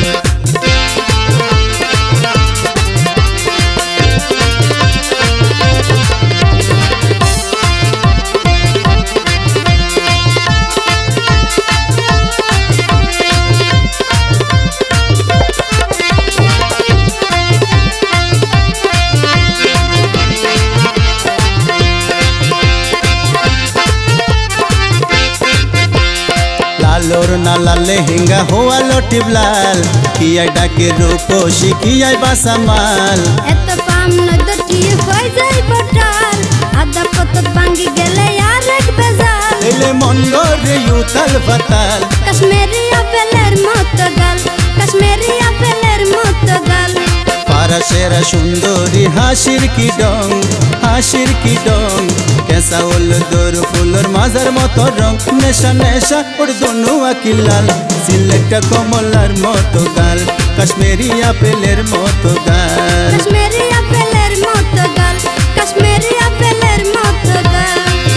লালোর না লালে হিঙ্গা হোয়া লটিব লাল কিয়া ডাকে রূপসী কিয়া বাসামাল এত পাম নদর কি হই যাই বটাল আদা কত ভাঙ্গি গেলে আর এক বেজাল এলে মন গরে উতাল ফাতাল কাশ্মীরি আপেলের মতো গাল কাশ্মীরি আপেলের মতো গাল পারাশেরা সুন্দরী হাসির কি ডং হাসির কি ডং কেসা ওল দোর ফুলর মাজার মতো রং নেশা নেশা উর্দুনু আকি লাল সিলেট কমলার মতো গাল কাশ্মীরি আপেলের মতো গাল কাশ্মীরি আপেলের মতো গাল কাশ্মীরি আপেলের মতো গাল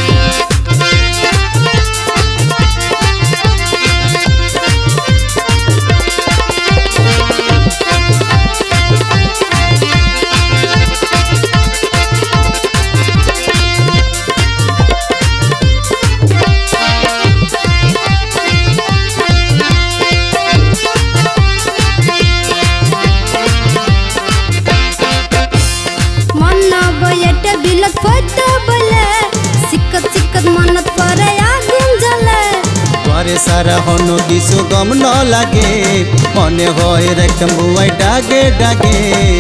বিলত ফটো বলে সিকত সিকত মনত পরে আগুন জ্বলে তোরে সারা হন কিছু গম ন লাগে মনে হয় একটা বুয়াই ডাগে ডাগে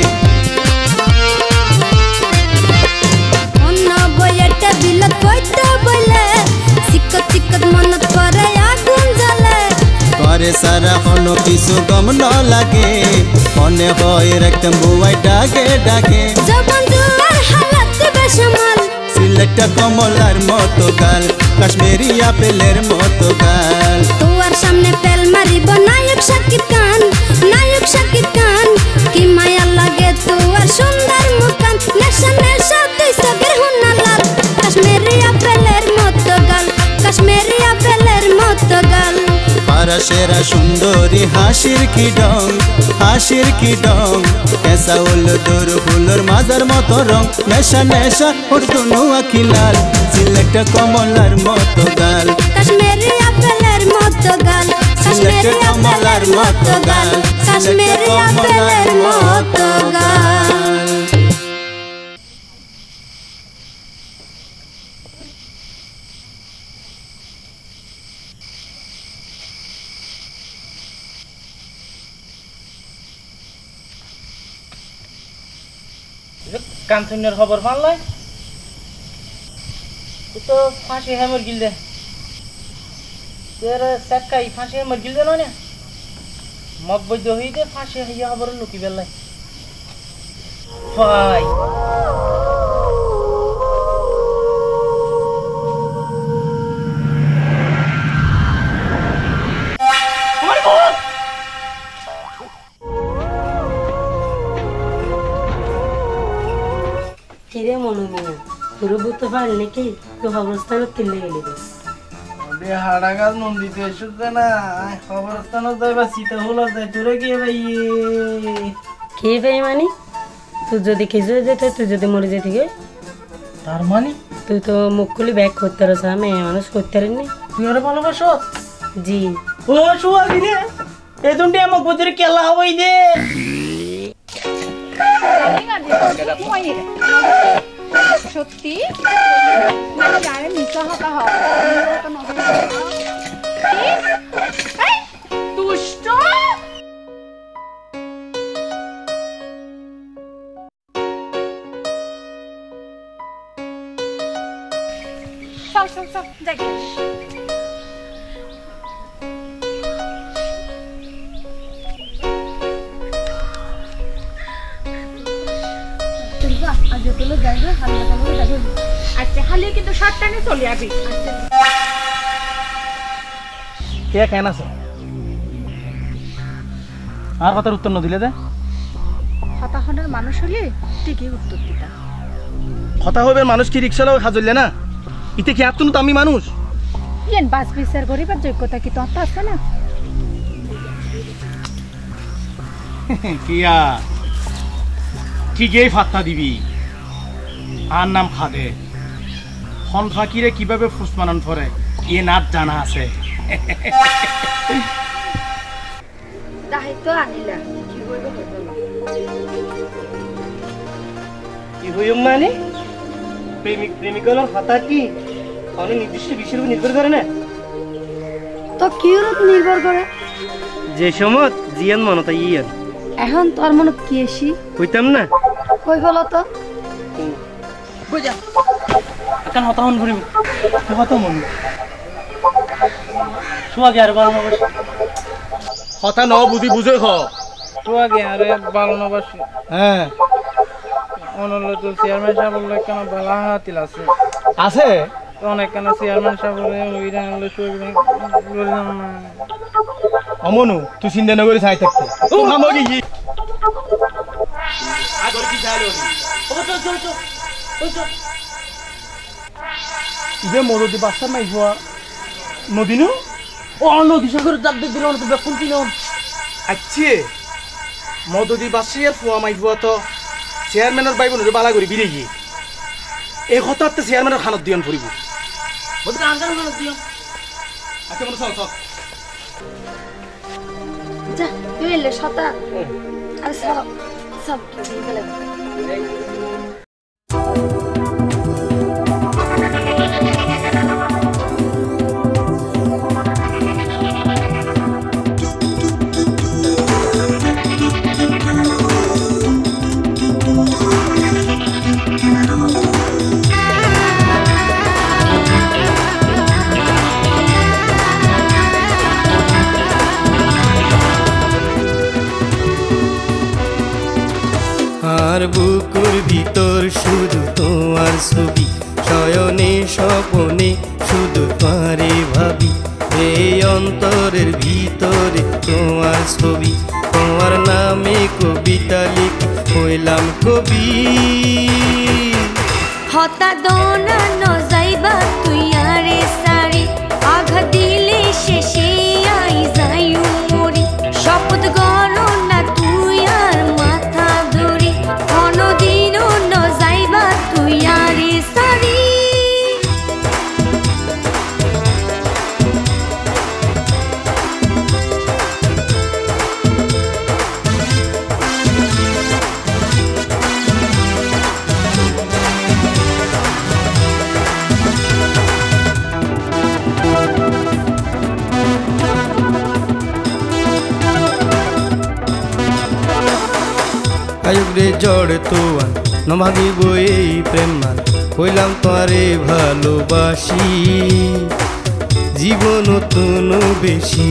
অন্য বইটা বিলত ফটো বলে সিকত সিকত মনত পরে আগুন জ্বলে তোরে সারা হন কিছু গম ন লাগে মনে হয় একটা বুয়াই ডাগে ডাগে জবান জুয়ার হালাত বেশমাল সিলেট কমলার মতো গাল কাশ্মীরি আপেলের মতো গাল তোর সামনে ফেল মারিব নায়ক শাকিব খান নায়ক শাকিব খান কি মায়া লাগে তোর সুন্দর মুখান নেশা নেশা তুই সগের হুনা লাল কাশ্মীরি আপেলের মতো গাল কাশ্মীরি আপেলের মতো গাল পারা সেরা সুন্দরী হাসির কি ডং হাসির কি ডং কেসা উল্লু তোর ফুলোর মাজার মতো রং নেশা নেশা ওর দুনু আখি লাল সিলেক্ট কমলার মতো গাল কাশ্মীরি আপেলের মতো গাল কাশ্মীরি আপেলের মতো গাল কাশ্মীরি আপেলের মতো গাল কাঞ্চনের খবর পানলাই তো ফাঁসি হ্যাঁ মর গিলদে তোর সাক্কাই ফাঁসি হ্যাঁ মর গিলদে না মগ বৈদ্য হইতে ফাঁসি হইয়া খবর লুকি বেলাই ভাই কিরে মনু মিয়া তোর বুঝতে পারলি নাকি তো খবরস্থানত কিনলে গেলি হাড়াগাল নন্দিতে এসুতে না খবরস্থানত যাইবা সীতা হলো যাই তোরে গিয়ে ভাই কে ভাই মানে তুই যদি কিছু হয়ে যেত তুই যদি মরে যেতে গে তার মানে তুই তো মুখ খুলি ব্যাগ করতে পারছ আমি মানুষ করতে পারিনি তুই ওরা ভালোবাসো জি ও শুয়া দিনে এই দুটি আমার বুঝরে কেলা হই দে সত্যি জানে মিশা হতা হয় দুষ্ট চল চল চল যাই আচ্ছা হালিয়ে কিন্তু শার্ট টানে চলে যাবি কে কেন আছে আর কথার উত্তর নদিলে দে হতাহনের মানুষ হলে ঠিকই উত্তর দিতা কথা হবে মানুষ কি রিক্সা লোক হাজলে না ইতে কি আপনি তো আমি মানুষ ইয়েন বাস বিচার করিবার যোগ্যতা কি তোর আছে না কিয়া ঠিকই ফাত্তা দিবি আর নাম খাদে খন ফাঁকিরে কিভাবে ফুস মানান পরে এ নাচ জানা আছে দায়িত্ব আনিলা কি হইব কি হইম মানে প্রেমিক প্রেমিকার হাতা কি কোনো নির্দিষ্ট বিষয়ের উপর নির্ভর করে না তো কি রূপ নির্ভর করে যে সময় জিয়ান মনতা ইয়ান এখন তোর মনে কি এসি কইতাম না কই হল তো বুঝা এখন হতা হন ভরিব কত মন সোয়াগে আর বারো নবাস কথা ন বুঝি বুঝে খ সোয়াগে আরে বারো নবাস হ্যাঁ অনল তো চেয়ারম্যান সাহেব বললে কেন বালা হাতিল আছে আছে তো অনেক কেন চেয়ারম্যান সাহেব বলে ওইরা আনলে সোয়াগে বললাম না অমনু তুই চিন্তা নগরি চাই থাকতে ও হামগি কি আগর কি চাইলো ও চল চল চল ওই চল ইবে মরদি বাসা নাই হওয়া নদীনু ও নদী সাগর জাপ দে দিল তো বেকুন কিনো আচ্ছা মদদি বাসিয়ার ফুয়া মাই ফুয়া তো চেয়ারম্যানের বাইব নরে বালা করি বিরে গিয়ে এই হঠাৎ চেয়ারম্যানের খানত দিয়ন ফুরিব বদ গান গান খানত দিও আচ্ছা মনে চল চল যা তুই এলে সতা আরে সব সব কি গেলে আর বুকুর ভিতর শুধু তোমার ছবি শয়নে স্বপনে শুধু অন্তরের ভিতরে তোমার ছবি, তোমার নামে কবিতা লিখি হইলাম কবি। হতা দোনা ন যাইবা তুই আরে সারি, আঘাত দিলে শেষে আই যাইও মরি। শপথ গলো না তুই আর মাথা ধরি, কোনদিনও ন যাইবা তুই আরে সারি। আয়ুক রে জড় তোয়ান নভাগিব এই প্রেমান, হইলাম তোরে ভালোবাসি জীবন নতুন বেশি।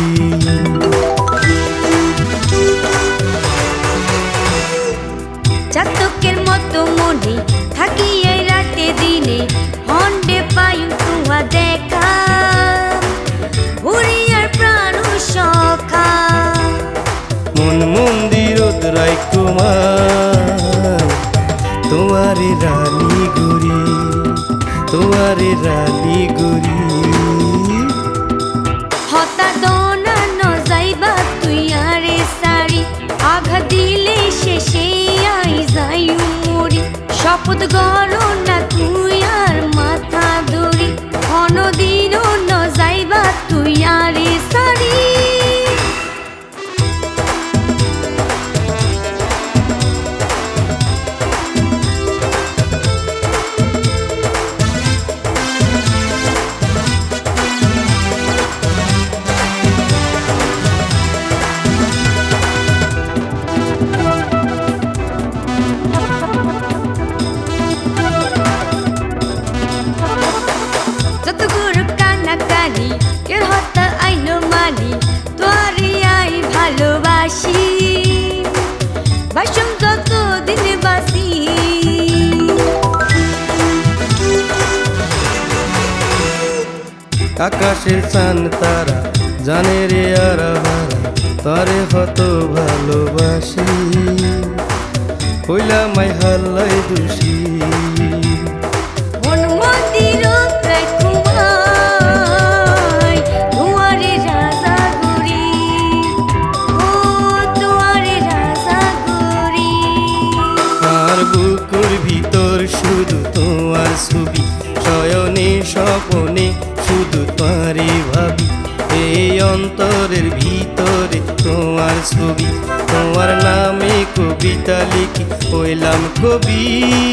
চাতকের মতো মনে থাকি এই রাতে দিনে, হন্ডে পাইম তোমা দেখা ভুরিয়ার প্রাণ সখা। মন মন্দিরত রাইকুমার তোমারে রানী গুরি, তোমারে রানী গুরি। হতা দোনা ন যাইবা তুই আরে সারি, আঘাত দিলে শেষে আই যাইও মরি। শপথ গলো না তুই আর মাথা ধরি, কোনদিনও ন যাইবা তুই আরে সারি। যত গুরু কানাকানি কেউ হতা আইনো মানি, তোরে আই ভালোবাসি বাসম যত দিন বাসি। আকাশের চান তারা জানে রে আর তরে কত ভালোবাসি, হইলাম আই হাল্লাই দোষী। মন মন্দির রাইকুমাই তোমারে রাজা গুরি, ও তোমারে রাজা গুরি। আর বুকুর ভিতর শুধু তোমার ছবি, শয়নে স্বপনে শুধু তোমারে ভাবি। এই অন্তরের ভিতরে তোমার ছবি, তোমার নামে কবিতা লিখি হইলাম কবি।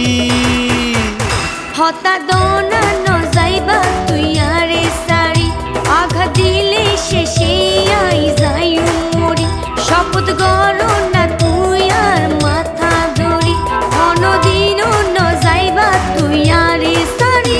হতা দোনা ন যাইবা তুই আরে সারি, আঘাত দিলে শেষে আই যাইও মরি। শপথ গলো না তুই আর মাথা ধরি, কোনদিনও ন যাইবা তুই আরে সারি।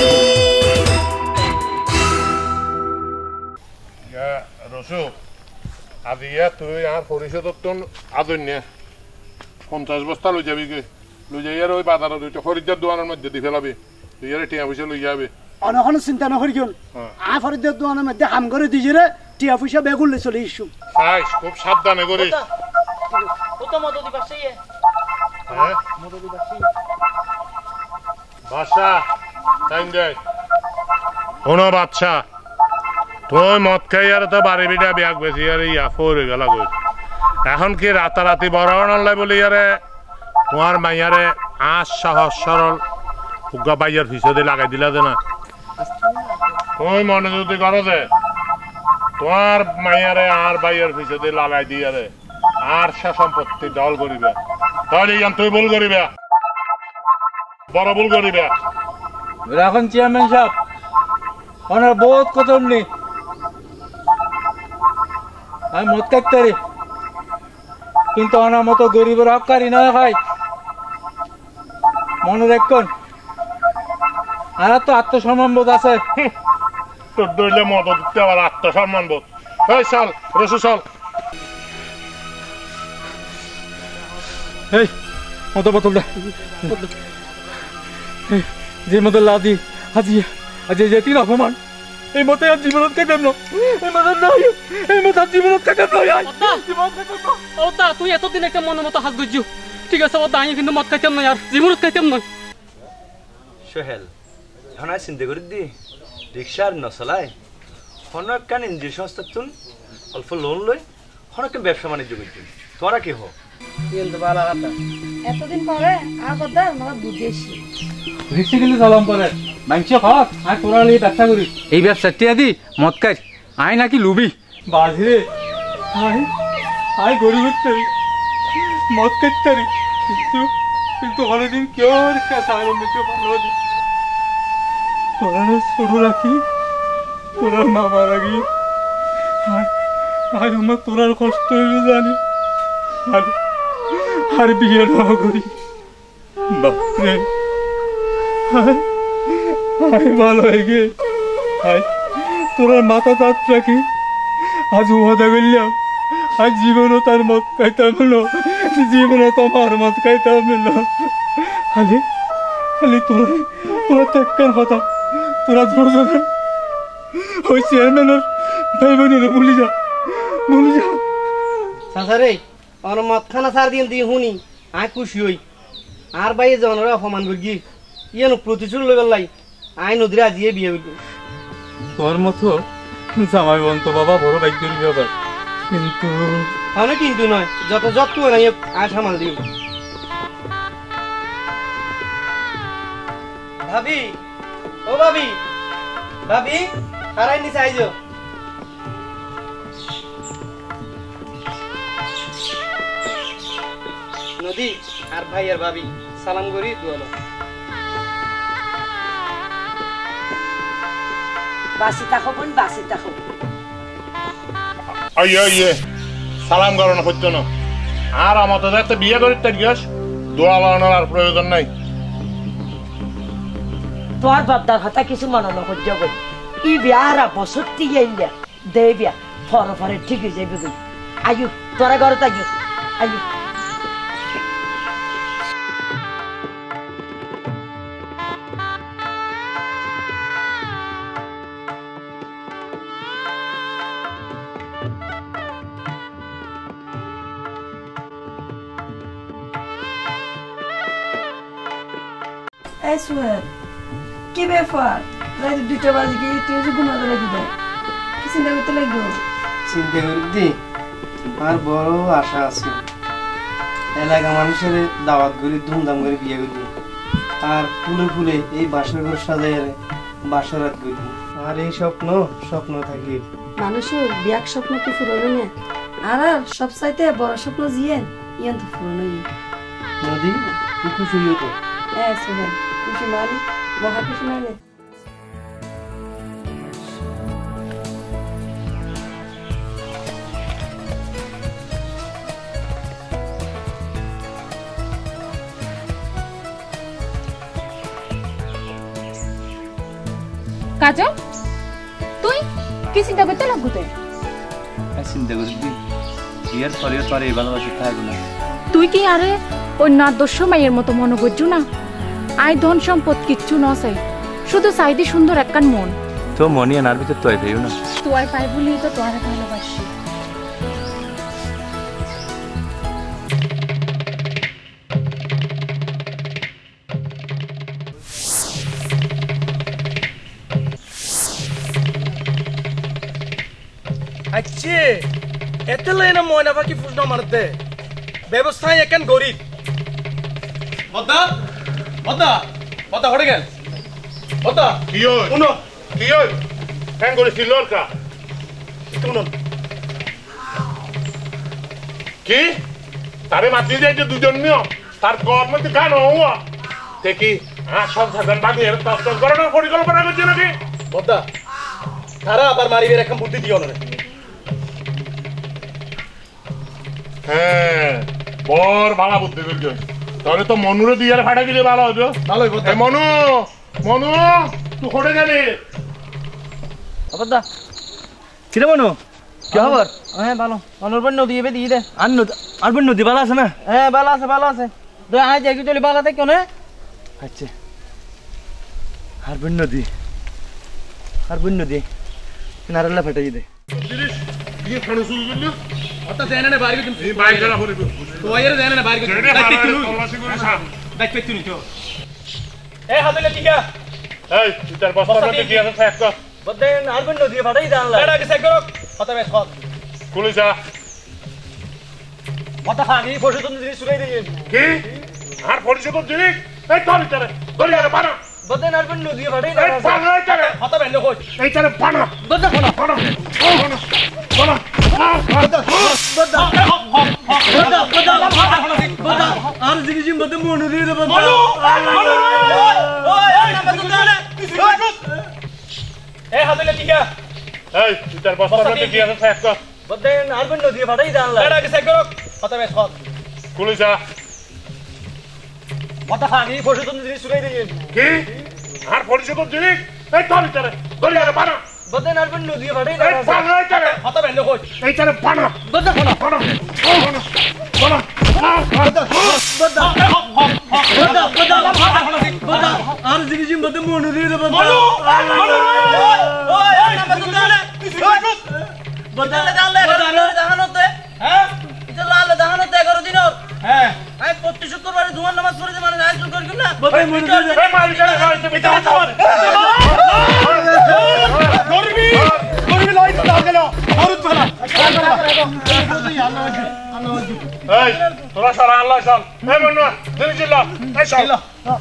রসু আজিয়া তুই আর পরিষদত তো আদন্য পঞ্চাশ বস্তা লই যাবি গে, লই যাই আর ওই বাজারের ওইটা খরিদ্দার দোকানের মধ্যে দি ফেলাবি, তুই আর টিয়া পয়সা লই যাবে। অনখন চিন্তা নকরি কিয়ন আ ফরিদের দোকানের মধ্যে হাম করে দিজিরে টিয়া পয়সা বেগুল লই চলে ইস্যু। চাইস খুব সাবধানে করিস। ও তো মদত দিবাসে হ্যাঁ মদত দিবাসে বাদশা টাইম দে। কোনো বাদশা তুই মদ খাই আর তো বাড়ি বিটা ব্যাগ বেশি আর ইয়া ফরে গেল গই। এখন কি রাতারাতি বড় আনলাই বলি ইয়ারে তোমার মাইয়ারে আশ সহজ সরল উগা বাইয়ার ফিসে লাগাই দিলা দে না। তুই মনে যদি করো যে তোমার মাইয়ারে আর বাইয়ার ফিসে লাগাই দিয়ে রে আর সে সম্পত্তি দল করিবে, তাহলে ইয়ান তুই ভুল করিবে, বড় ভুল করিবে। রাখুন চেয়ারম্যান সাহেব, ওনার বহুত কতম নেই, আমি মদ কাটতারি কিন্তু ওনার মতো গরিবের হকারি নয় ভাই, মনে রাখুন। আর তো আত্মসম্মান বোধ আছে, তোর দইলে মদ দিতে আবার আত্মসম্মান বোধ। এই চল রসু চল। এই মত বোতল দে, যে মতো লাদি আজি আজ যে তিন অপমান এই মতে আর জীবনত কাটাম না এই মতে না এই মতে আর জীবনত কাটাম না জীবনত কাটাম না ওতা তুই এতদিন একটা মনের মতো হাত গুজু ঠিক আছে ওতা আমি কিন্তু মদ খাইতাম না আর জীবনত খাইতাম না সোহেল এখন আর চিন্তা করে দি রিক্সার নচলাই হনক কান এনজিও সংস্থা তুন অল্প লোন লই হনক ব্যবসা বাণিজ্য করছি তোরা কি হোক কিন্তু ভালো কথা এতদিন পরে আর কথা আমার বুঝেছি রিক্সা কিন্তু চালাম পরে মাংস খাওয়া আর তোরা নিয়ে ব্যবসা করি এই ব্যবসা টিয়া দি মদ খাই আই নাকি লুবি বাজরে আই আই গরিব তারি মদ খাইতারি কিন্তু কিন্তু অনেকদিন কেউ রিক্সা চালানো মেয়েকে ভালো দি তোরা ছোট রাখি তোরার মা মারা গিয়ে আর আর আমার তোরার কষ্ট হইল জানি আর আর বিয়ে না করি বাপরে আয় ভালো হয়ে গে আয় তোরার মাথা তাত রাখি আজ ওয়াদা করলাম আজ জীবনও তার মত খাইতাম না জীবনও তোমার মত খাইতাম না খালি খালি তোরা তোরা তো একখান কথা তোরা ধরছ না ওই চেয়ারম্যানের ভাই বোনের ভুলি যা ভুলি যা সাসারে আর মদ খানা সার দিন দিয়ে শুনি আয় খুশি হই আর ভাই জনরা অপমান করি ইয়ানো প্রতিশোধ লই গেলাই আই নদীরে আজিয়ে বিয়ে হইল তোর মতো জামাই বন্ত বাবা বড় ভাগ্যের ব্যাপার কিন্তু মানে কিন্তু নয় যত যত নাই আয় সামাল দিও ভাবি ও ভাবি ভাবি তারাই নিচে আইজো নদী আর ভাই আর ভাবি সালাম করি দুয়ালো বাসি থাকো বোন বাসি থাকো আইয়ে আইয়ে সালাম করো না হইতো না আর আমাদের একটা বিয়ে করি তার গিয়াস দোয়া লাগানোর আর প্রয়োজন নাই তোর বাপদার কথা কিছু মনে না করতে হবে ই বিয়ারা বছর থেকে আইলে দে বিয়া ফর ফরে ঠিক হয়ে যাবে তুই আয়ু তোরা ঘরে থাকি আয়ু এই সুহেল কি ব্যাপার রাত দুইটা বাজে গিয়ে তুই যে ঘুমাতে লাগি দে কি চিন্তা করতে লাগলো চিন্তা করি দি আর বড় আশা আছে এলাকা মানুষের দাওয়াত করে ধুমধাম করে বিয়ে করবি আর ফুলে ফুলে এই বাসর ঘর সাজাই বাসর রাত করবি আর এই স্বপ্ন স্বপ্ন থাকি মানুষের বিয়াক স্বপ্ন কি ফুরলো না আর সব চাইতে বড় স্বপ্ন জিয়েন ইয়ান তো ফুরলো নদী তুই খুশি হইও তো হ্যাঁ সুহেল খুশি মানে মহা খুশি মানে কাজল তুই কি চিন্তা করতে লাগবো তুই চিন্তা করি বিয়ের পরেও তোর এই ভালোবাসা থাকবে না তুই কি আরে ওই নাদস্য মাইয়ের মতো মনে করছু না আয় ধন সম্পদ কিচ্ছু ন চাই শুধু চাইদি সুন্দর একখান মন তো মনি আনার ভিতর তো পাইও না তুই পাই বলি তো তোর ভালোবাসি আচ্ছা এতে লাইনা ময়না পাখি প্রশ্ন মারতে ব্যবস্থায় একান গরিব বদ্দা বদ্দা বদ্দা হড়ে গেল বদ্দা কি হই উনো কি হই কেন করেছিল কা উনো কি তারে মাতি যাইতে দুজন নিও তার কর্ম তো কেন হওয়া দেখি হ্যাঁ সংসার বাকি এর তত্ত্ব করানোর পরিকল্পনা করছে নাকি বদ্দা তারা আবার মারিবের এখন বুদ্ধি দিও না হ্যাঁ বর ভালো বুদ্ধি করছো তাহলে তো মনুরে দিয়ে ফাটা দিলে ভালো হতো ভালো হইব মনু মনু তুই কোটে গেলি আবাদা কিরে মনু কি খবর হ্যাঁ ভালো মনুর বন নদী এবে দিয়ে দে আর নদী আর বন নদী ভালো আছে না হ্যাঁ ভালো আছে ভালো আছে তো আজ একটু চলি ভালো থাকি না আচ্ছা আর বন নদী আর বন নদী নারলা ফেটাই দে জিনিস দিয়ে খানো শুরু করলো অত দেনা না বাইরে তুমি এই বাইরে যারা হরে তো এর দেনা না বাইরে ছেড়ে হারা তল্লাশি করে সাপ দেখ পেছু নি তো এই হাতলে টিকা এই তার বস্তাটা কি আছে চেক কর বদেন আরবেন নদী ফাটাই জানলা এটা কি চেক করো কত বেশ কত পুলিশা মাথা ভাঙি পরশু তুমি জিনিস শুনাই দিই কি আর পরিচয় তো জিনিস এই ধরে ধরে ধরে আরে বানা বদেন আরবেন নদী ফাটাই এই বানা এই ধরে কত বেন কই এই ধরে বানা বদা বানা বানা বানা বদা বদা বদা বদা বদা আর জিনিস মধ্যে মনু দিয়ে বদা মনু মনু ওই ওই নাম তো জানে এই হাতলে টিকা এই তার বস্তাটা কি আছে চেক কর বদেন আরবেন নদী ফাটাই জানলা এটা কি চেক করো কত বেশ কত পুলিশা মাথা ভাঙি পরশু তুমি জিনিস শুনাই দিই কি আর পরিচয় তো জিনিস এই ধরে ধরে ধরে আরে বানা বদেন আরবেন নদী ফাটাই এই বানা এই ধরে কত বেন কই এই ধরে বানা বদা বানা বানা বানা বদা বদা বদা বদা আর জিনিস মধ্যে মনু দিয়ে বদা মনু মনু ওই ওই নাম তো জানে বদা জানলে জাহানতে হ্যাঁ এটা লাল জাহানতে এগারো দিন হ্যাঁ আমি প্রতি শুক্রবারে জুমার নামাজ পড়ে যে মানে আয়োজন করি না বদা মনু দিয়ে এই মাল করে হইছে এটা তোমার গরিবি গরিবি লই তো দাও গেল হরুত ফেলা এই তোরা সারা আল্লাহ সাল এই বন্যা দিন জিল্লা এই সাল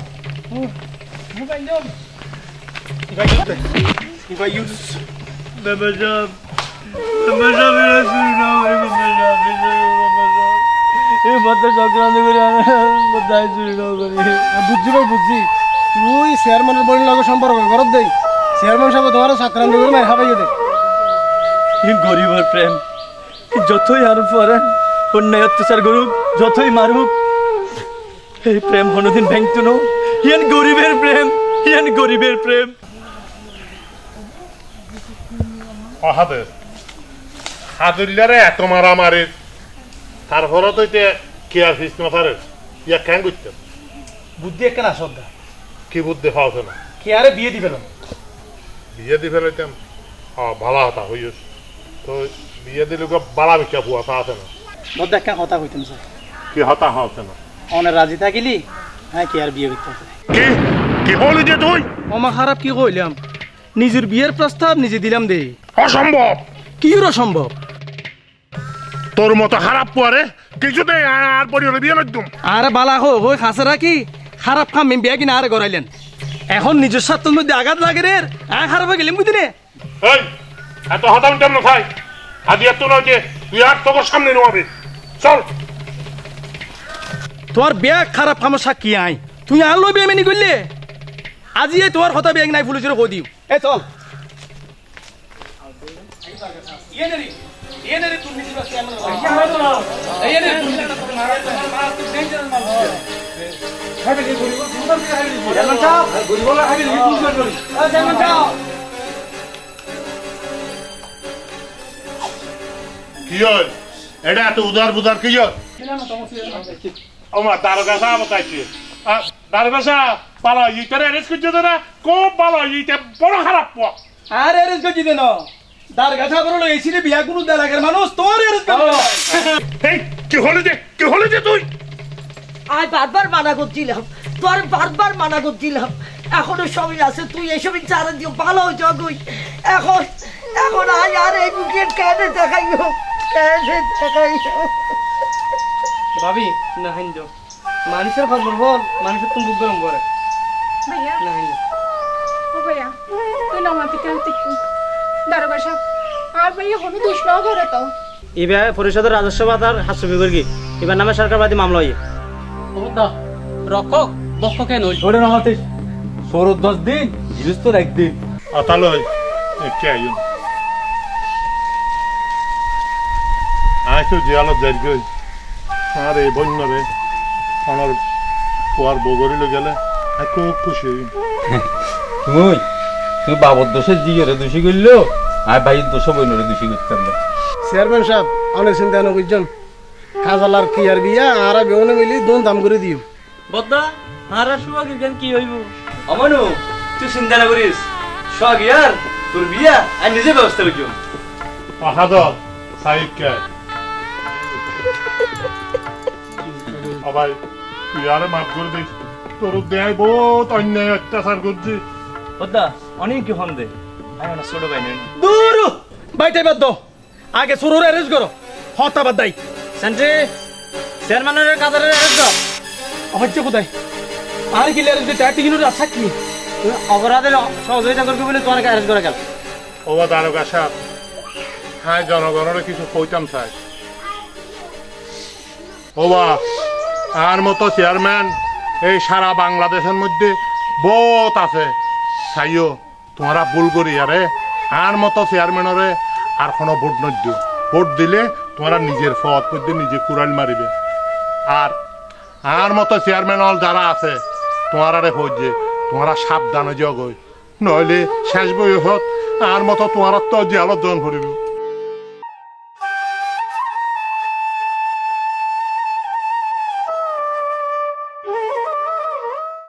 ইবাই ইউজ বাবা সাহেব বাবা সাহেব শুনো এই বাবা সাহেব এই বদা সংক্রান্ত করে বদাই শুনো করি বুঝছি ভাই বুঝছি তুই চেয়ারম্যানের বড়ির লগে সম্পর্ক করত দেই চেয়ারম্যান সাহেব তোমার সাকরান্ত করে মার খাবাইয়ে দে এই গরিবের প্রেম যতই আর পরে অন্যায় অত্যাচার করুক যতই মারুক এই প্রেম কোনোদিন ভেঙতো না ইয়ান গরিবের প্রেম ইয়ান গরিবের প্রেম হাদের হাদুল্লারে এত মারামারি তারপরে তো এটা কেয়ার ফিস না পারে ইয়া কেন করতে বুদ্ধি একখানা শ্রদ্ধা কি বুদ্ধি পাওয়া না কে আরে বিয়ে দিবে না বিয়ে দি ফেলাইতাম হ্যাঁ ভালো হতা হইস তো বিয়ে দিলে বালা বিকা পুয়া আছে না বদ্দা একটা কথা কইতাম স্যার কি হতা হচ্ছে না অনে রাজি থাকিলি হ্যাঁ কি আর বিয়ে করতে কি কি বলি যে তুই ওমা খারাপ কি কইলাম নিজের বিয়ের প্রস্তাব নিজে দিলাম দে অসম্ভব কি অসম্ভব তোর মতো খারাপ পরে কিছুতে আর পরিবারে বিয়ে নতুম আরে বালা হো হই খাসরা কি খারাপ কাম বিয়া কিনা আরে করাইলেন এখন নিজের স্বার্থের মধ্যে আঘাত লাগে রে আ খারাপ হয়ে গেলাম বুঝলি এই এত হতাম কেমন খাই আজ এত নয় যে তুই আর তোর সামনে নেওয়াবে চল তোর বিয়া খারাপ কাম সাক্ষী আই তুই আর লই বিয়ে মেনি করলে আজি তোর কথা বিয়ে নাই পুলিশের কই দিও এ চল ইয়ে নেরি ইয়ে নেরি তুমি নিছিস বাস কেমন এই ইয়ে নেরি তুমি মার তুই ডেঞ্জার মার খাবে কি গরিব জামান চাও গরিব না খাবে কি তুই করি আ জামান চাও কি হল এটা এত উদার বুদার কি হল ওমা দারোগা সাহেব তাইছে দারোগা সাহেব পালা ইটারে অ্যারেস্ট করছে না খুব ভালো ইটা বড় খারাপ পো আর অ্যারেস্ট করছি দেন দার গাছা বড় এসি রে বিয়া কোন দেলাগের মানুষ তোর অ্যারেস্ট করব এই কি হল যে কি হল যে তুই আই বারবার মানা করছিলাম তোর বারবার মানা করছিলাম এখনো সময় আছে তুই এসব চারা দিও ভালো জগুই এখন এখন আই আর এই বুকের কেটে দেখাইও কেটে দেখাইও ভাবি না হাইন্দো মানুষের ফল বল মানুষের তুমি বুক গরম করে ভাইয়া না হাইন্দো ও ভাইয়া তুই না মাপি কেন তিকু দারোগা সাহেব আর ভাইয়া হনু দোষ না করে তো এবার পরিষদের রাজস্ব ভাতার হাস্য বিভাগী এবার নামে সরকারবাদী মামলা হয়ে রক্ষক বক্ষ কেন ওটা না হতে সৌর দশ দিন জিনিস তোর একদিন আতালো একটু আইন আয় তো জিয়ালো যাই গই আর এই বন্য রে আমার পোয়ার বগরিল গেলে আর খুব খুশি তুই তুই বাবর দোষে জিগেরে দোষী করলো আর ভাইয়ের দোষে বইনরে দোষী করতাম না চেয়ারম্যান সাহেব অনেক চিন্তা না বুঝছেন খাজালার কি আর বিয়া আর বেউনে মিলি দোন দাম করে দিও বদ্দা আর সুবাগের জ্ঞান কি হইব অমানু তুই চিন্তা না করিস সোহাগ ইয়ার তোর বিয়া আমি নিজে ব্যবস্থা রাখি বাহাদুর সাহিব কে ভাই তুই আরে মাফ করে দিস তোর দেয় বহুত অন্যায় অত্যাচার করছি ওদা অনেক কি হন দে আমি না ছোট ভাই নেই দূর বাইটাই বাদ দাও আগে সুরুর অ্যারেঞ্জ করো হতা বাদ দাই সেন্ট্রি চেয়ারম্যানের কাজের অ্যারেঞ্জ কর হচ্ছে কোথায় আর কি অ্যারেঞ্জ দিতে আটটি কিলো আশা কি অপরাধের সহযোগিতা করবি বলে তোমার অ্যারেঞ্জ করে গেল ও দারোগা সাহেব হ্যাঁ জনগণের কিছু কইতাম চাই ও বা আর মতো চেয়ারম্যান এই সারা বাংলাদেশের মধ্যে বহুত আছে চাইও তোমরা ভুল করি আরে আর মতো চেয়ারম্যানরে আর কোনো ভোট নদিও ভোট দিলে তোমরা নিজের পথ মধ্যে নিজে কুড়াল মারিবে আর আর মতো চেয়ারম্যান যারা আছে তোমারা রে হচ্ছে তোমরা সাবধানে জগই নইলে শেষ বয়সত আর মতো তোমার তো জেলত জন করিব